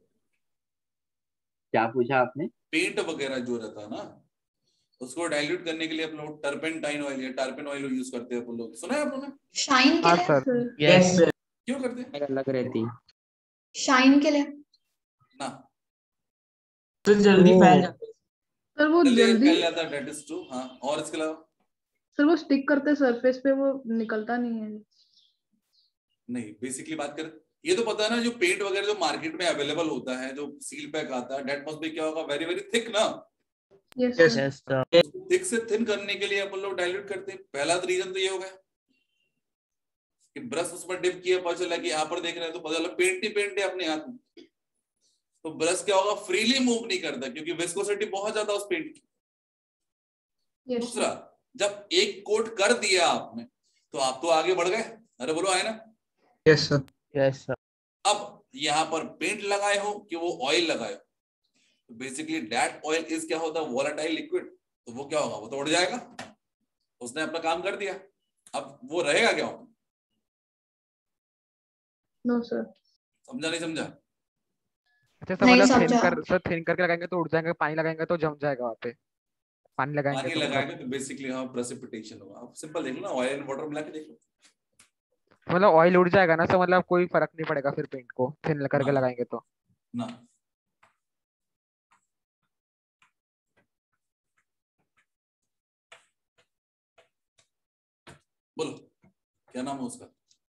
क्या पूछा आपने? पेंट वगैरह जो रहता है ना, उसको डाइल्यूट करने के लिए हम लोग टर्पेंटाइन ऑयल या टार्पेन ऑयल यूज करते हैं अपन लोग, सुना है आप लोगों ने? शाइन के लिए। यस क्यों करते हैं? अलग रहती शाइन के लिए ना, तो जल्दी फैल जाते सर वो जल्दी जल्दी फैल जाता है, डेट इज ट्रू। हाँ, और इसके अलावा सर वो स्टिक करते सरफेस पे, वो निकलता नहीं है। नहीं, बेसिकली बात करें, ये तो पता है ना, जो पेंट वगैरह जो मार्केट में अवेलेबल होता है, जो सील पैक आता है, डेट मस्ट बी क्या होगा, वेरी वेरी थिक ना। यस Yes, सर। यस सर थिक से थिन करने के लिए अपन लोग डाइल्यूट करते हैं। पहला तो रीजन तो ये हो गया कि ब्रश उस पर डिप किया, पता चला कि यहाँ पर देख रहे हैं तो पता चला पेंट ही पेंट है अपने हाथ में, तो ब्रश क्या होगा, फ्रीली मूव नहीं करता क्योंकि विस्कोसिटी बहुत ज्यादा उस पेंट की। यस दूसरा, जब एक कोट कर दिया आपने तो आप तो आगे बढ़ गए, अरे बोलो है ना। Yes sir. यस सर अब यहाँ पर पेंट लगाए हो कि वो ऑयल लगाए हो, तो बेसिकली दैट ऑयल इज क्या होता है, वोलेटाइल लिक्विड, तो वो क्या होगा, वो तो उड़ जाएगा। उसने अपना काम कर दिया, अब वो रहेगा क्या? No sir. समझा नहीं समझा? अच्छा सर, नहीं मतलब समझा। थिन करके लगाएंगे तो उड़ जाएंगे, पानी लगाएंगे तो जम जाएगा वहाँ पे, पानी लगाएंगे पानी तो लगाएंगे तो बेसिकली हाँ प्रेसिपिटेशन होगा। आप सिंपल देख लो ना, ऑयल एंड वाटर मिला के देख लो। मतलब ऑयल उड़ जाएगा ना, तो मतलब कोई फर्क नहीं पड़ेगा फिर पेंट को थिन करके ना लगाएंगे तो। ना, बोलो क्या नाम है उसका?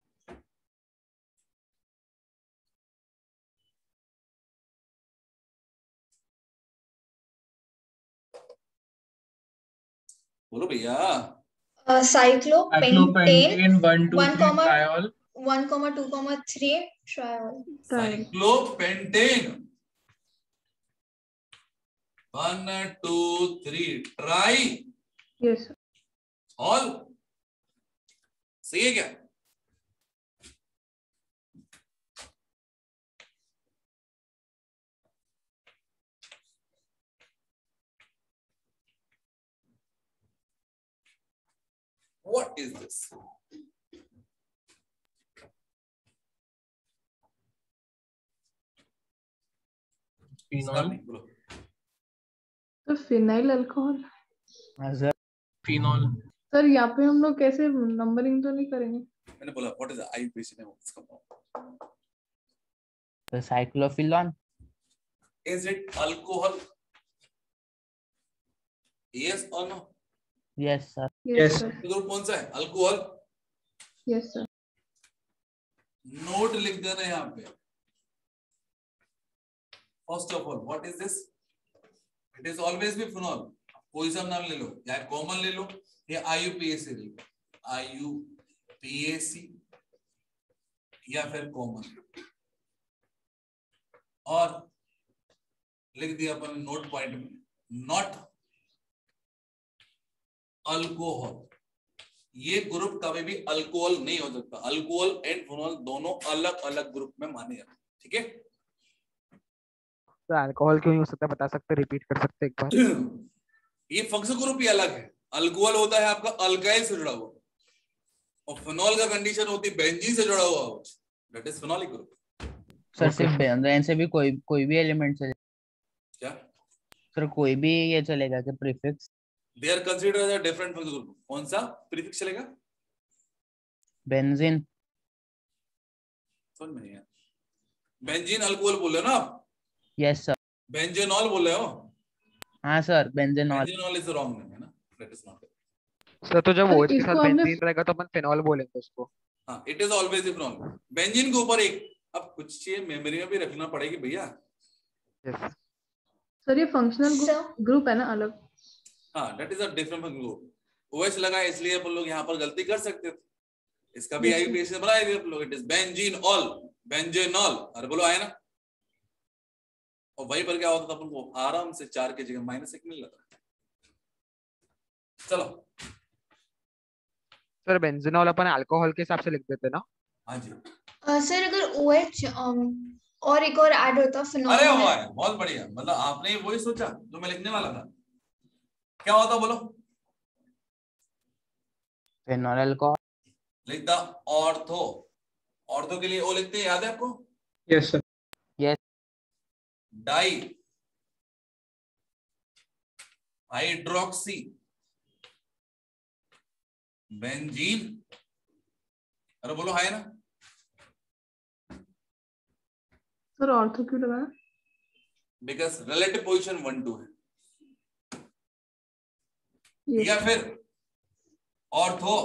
बोलो भैया। Cyclopentane 1 2 3 triol 1,2,3 triol. Cyclopentane 1 2 3 tri yes ol, सही है क्या? What is this? फिनॉल तो फिनाइल अल्कोहल। हाँ सर फिनॉल सर यहाँ पे हम लोग कैसे नंबरिंग तो नहीं करेंगे? मैंने बोला what is the IUPAC name of this compound? तो cyclophenol. Is it alcohol? Yes और no? Yes sir yes group कौन सा है? अल्कोहल। Yes sir. नोट लिख देना यहाँ पे। First of all what is this? It is always be phenol. कोई सा नाम ले लो, या कॉमन ले लो या आईयूपीएसी ले लो, आईयूपीएसी या फिर कॉमन, और लिख दिया अपन नोट पॉइंट में, नॉट अल्कोहल। ये ग्रुप कभी भी अल्कोहल नहीं हो सकता। अल्कोहल एंड फिनॉल दोनों अलग अलग ग्रुप में माने जाते हैं, ठीक है? तो अल्कोहल क्यों नहीं हो सकता, बता सकते, रिपीट कर सकते एक बार? ये फंक्शनल ग्रुप ही अलग है। अल्कोहल होता है आपका अल्काइल से जुड़ा हुआ, और फिनॉल का कंडीशन होती है बेंजीन से जुड़ा हुआ, that is phenolic group. Sir सिर्फ बेंजीन से भी कोई भी एलिमेंट चलेगा क्या सर? कोई भी ये चलेगा कि prefix? They are considered as a different functional group. कौन सा प्रीफिक्स चलेगा? बेंजीन। समझ में नहीं आया। बेंजीन अल्कोहल बोल रहे हो ना आप? Yes sir. बेंजेनॉल बोल रहे हो? हाँ sir benzenol. Benzenol is wrong name है ना, दैट इज नॉट। सर तो जब सर, OH के इसको साथ हमने बेंजीन रहेगा तो अपन फिनॉल बोलेंगे उसको। हाँ, it is always phenol. Benzene के ऊपर एक, अब कुछ चीज मेमोरी में भी रखना पड़ेगी भैया। यस सर ये फंक्शनल ग्रुप है ना अलग? हाँ, that is a different group. OH लगा इसलिए अपन लोग यहाँ पर गलती कर सकते थे। इसका भी आईयूपीएसी से बनाए थे अपन लोग, इट इज बेंजीनॉल, बेंजेनॉल। अरे बोलो आया ना? और वहीं पर क्या होता था, अपन को आराम से 4 की जगह -1 मिल जाता है। चलो सर, बेंजीनॉल अपन अल्कोहल के हिसाब से लिख देते ना? हाँ जी। सर अगर OH और एक और ऐड होता फिनॉल अरे में। वाह, बहुत बढ़िया। मतलब आपने वही सोचा जो मैं लिखने वाला था। क्या होता बोलो? Phenol alcohol. लिखता ऑर्थो। ऑर्थो के लिए ओ लिखते हैं, याद है आपको? Yes sir. Yes. Dihydroxy benzene. अरे बोलो है ना? सर ऑर्थो क्यों लगाया? बिकॉज रिलेटिव पोजीशन 1 2 है। Yes, या फिर ऑर्थो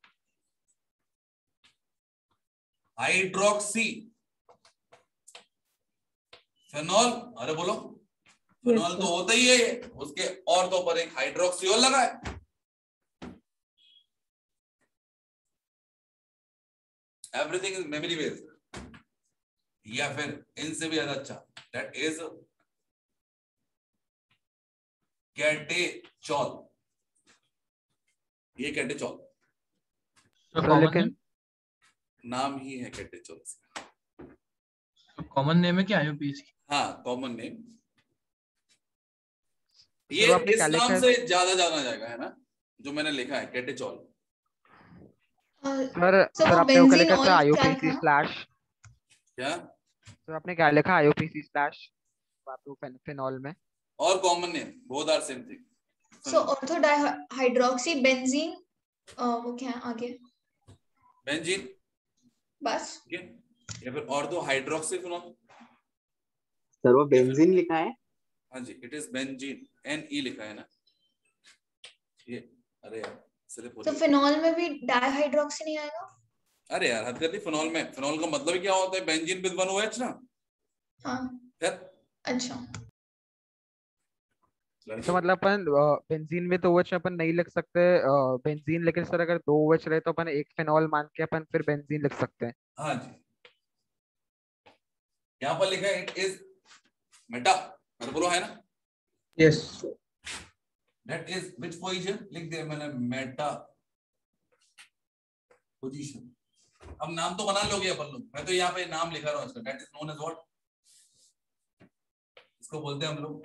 हाइड्रोक्सी फेनॉल, अरे बोलो फेनॉल तो होता ही है, उसके ऑर्थो पर एक हाइड्रोक्सी और लगा है। Everything is memory based. या फिर इनसे भी ज्यादा अच्छा, दैट इज कैटेचॉल। ये कैटेचॉल लेकिन नाम ही है कैटेचॉल। कॉमन नेम है क्या आईयूपीएसी? हाँ कॉमन नेम। ये तो आपने इस क्या लिखा नाम है? से ज्यादा जाना जाएगा, है ना, जो मैंने लिखा है कैटेचॉल। सर So सर वो आपने वो क्या बेंजीन लिखा था? ऑयल क्या आईयूपीसी था? स्लैश, क्या सर आपने क्या लिखा? आईयूपीसी स्लैश फिनॉल में और common name both are same thing. So ortho hydroxy benzene, वो क्या है आगे? बेंजीन बस। ठीक है। या फिर ऑर्थो हाइड्रोक्सी फिनॉल। सर वो बेंजीन लिखा है। हाँ जी, इट इज बेंजीन, NE लिखा है ना ये। अरे यार तो फिनॉल में भी डाइहाइड्रोक्सी नहीं आएगा? अरे यार हद कर दी। फिनॉल में, फिनॉल का मतलब क्या होता है? बेंजीन विद 1 OH ना। हाँ फिर अच्छा, तो मतलब अपन बेंजीन में 2 OH अपन नहीं लिख सकते बेंजीन, लेकिन सर अगर 2 OH रहे तो अपन एक फिनॉल मान के अपन फिर बेंजीन लिख सकते हैं। हाँ जी, यहाँ पर लिखा है इट इज मेटा, बोलो है ना। Yes. That is which position लिख दिया मैंने, मेटा पोजीशन। अब नाम तो बना लोगे अपन लोग, मैं तो यहाँ पे नाम लिखा रहा हूँ इसका। That is known as what, इसको बोलते हैं हम लोग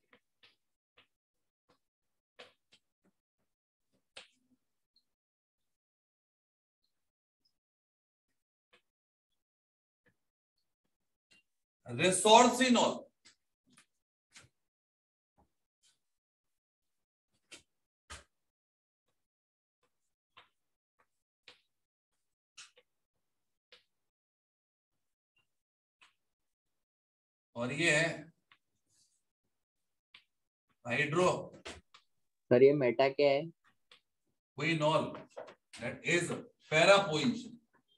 रिसोर्सिनॉल। और ये है हाइड्रो। सर ये मेटा क्या है? Quinol. That is para position.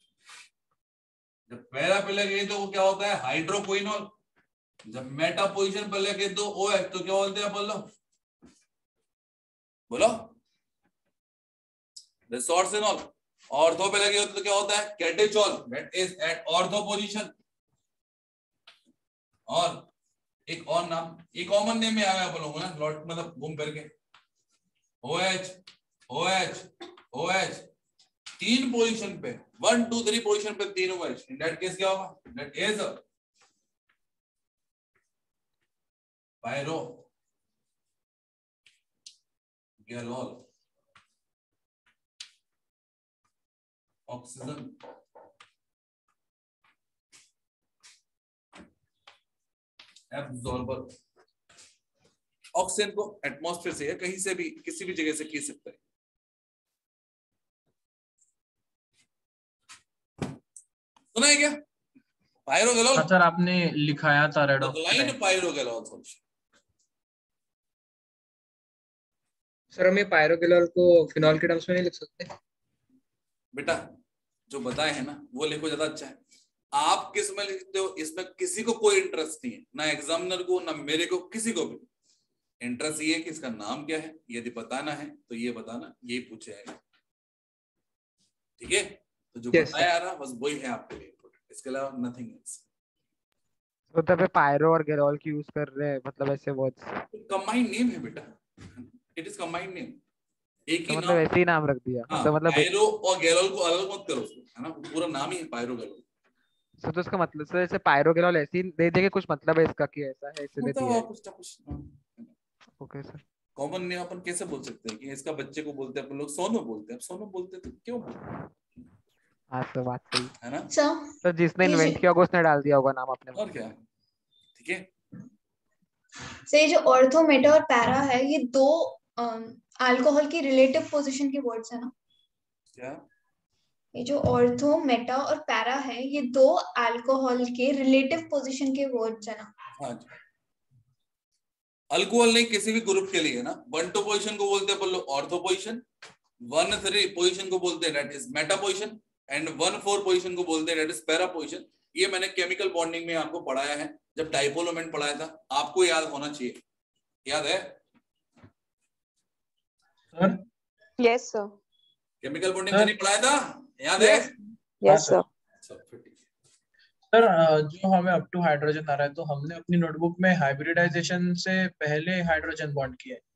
जब पैरा पे लगे तो वो क्या होता है? हाइड्रोक्विनॉल। जब मेटा पोजीशन पे लगे तो OH, तो क्या बोलते हैं? बोलो बोलो रिसोर्सिनॉल। ऑर्थो पे लगे होते तो क्या होता है? Catechol. That is at ortho position. और एक और नाम, ये कॉमन नेम में आया बोलूंगा ना, लॉट मतलब घूम करके। OH OH OH 3 पोजीशन पे, 1 2 3 पोजीशन पे 3 OH। इन दैट केस क्या होगा? That is pyrogallol oxygen absorber. Oxygen को एटमॉस्फेयर से या कहीं से भी किसी भी जगह से खींच सकता है। सुना है क्या? पायरोगैलोल। सर आपने लिखाया था red line pyrogallol solution. Sir हम ये पायरोगैलोल को फिनॉल के टर्म्स में नहीं लिख सकते? बेटा जो बताए हैं ना वो लिखो, ज्यादा अच्छा है। आप किस में लिखते हो इसमें किसी को कोई इंटरेस्ट नहीं है, ना एग्जामिनर को ना मेरे को, किसी को भी। इंटरेस्ट ये है कि इसका नाम क्या है, यदि बताना है तो ये बताना, ये पूछे जाएगा। ठीक है, तो जो बताया आ रहा बस वही है आपके लिए इम्पोर्टेंट, इसके अलावा नथिंग एल्स। तो तब पे पायरो और गैलोल की यूज कर रहे हैं, मतलब ऐसे वर्ड्स। कंबाइंड नेम है बेटा, इट इज कंबाइंड नेम। एक तो ही मतलब नाम। ऐसे ही नाम रख दिया। हाँ, तो मतलब पायरो और गैलोल को अलग मत करो, है ना, पूरा नाम ही है पायरो गैलोल। तो इसका मतलब सर ऐसे पायरोगैलोल ऐसे ही दे देंगे, कुछ मतलब है इसका कि ऐसा है इसलिए मतलब दिया है। कुछ ना कुछ। Okay sir. कॉमन नेम अपन कैसे बोल सकते हैं कि इसका बच्चे को बोलते हैं अपन लोग सोनू बोलते हैं, अब सोनू बोलते तो क्यों बोलते? हाँ सर बात सही है ना। तो जिसने इन्वेंट किया होगा उसने डाल दिया होगा नाम अपने। और क्या, ठीक है। तो ये जो ऑर्थो, मेटा और पैरा है, ये दो अल्कोहल की रिलेटिव पोजीशन के वर्ड्स है ना? क्या ये जो ऑर्थो, मेटा और पैरा है, ये दो अल्कोहल के रिलेटिव पोजीशन के वर्ड्स है ना? हाँ जी, अल्कोहल नहीं, किसी भी ग्रुप के लिए ना। 1-2 पोजीशन को बोलते हैं अपन लोग ऑर्थो पोजीशन, 1-3 पोजीशन को बोलते हैं that is meta position, and 1-4 position को बोलते हैं दैट इज पैरा पोजीशन। ये मैंने केमिकल बॉन्डिंग में आपको पढ़ाया है जब डाइपोल मोमेंट पढ़ाया था, आपको याद होना चाहिए। याद है sir? Yes sir. Chemical bonding में नहीं पढ़ाया था? याद है? Yes sir. सर जो हमें अप टू हाइड्रोजन आ रहा है, तो हमने अपनी नोटबुक में हाइब्रिडाइजेशन से पहले हाइड्रोजन बॉन्ड किया है।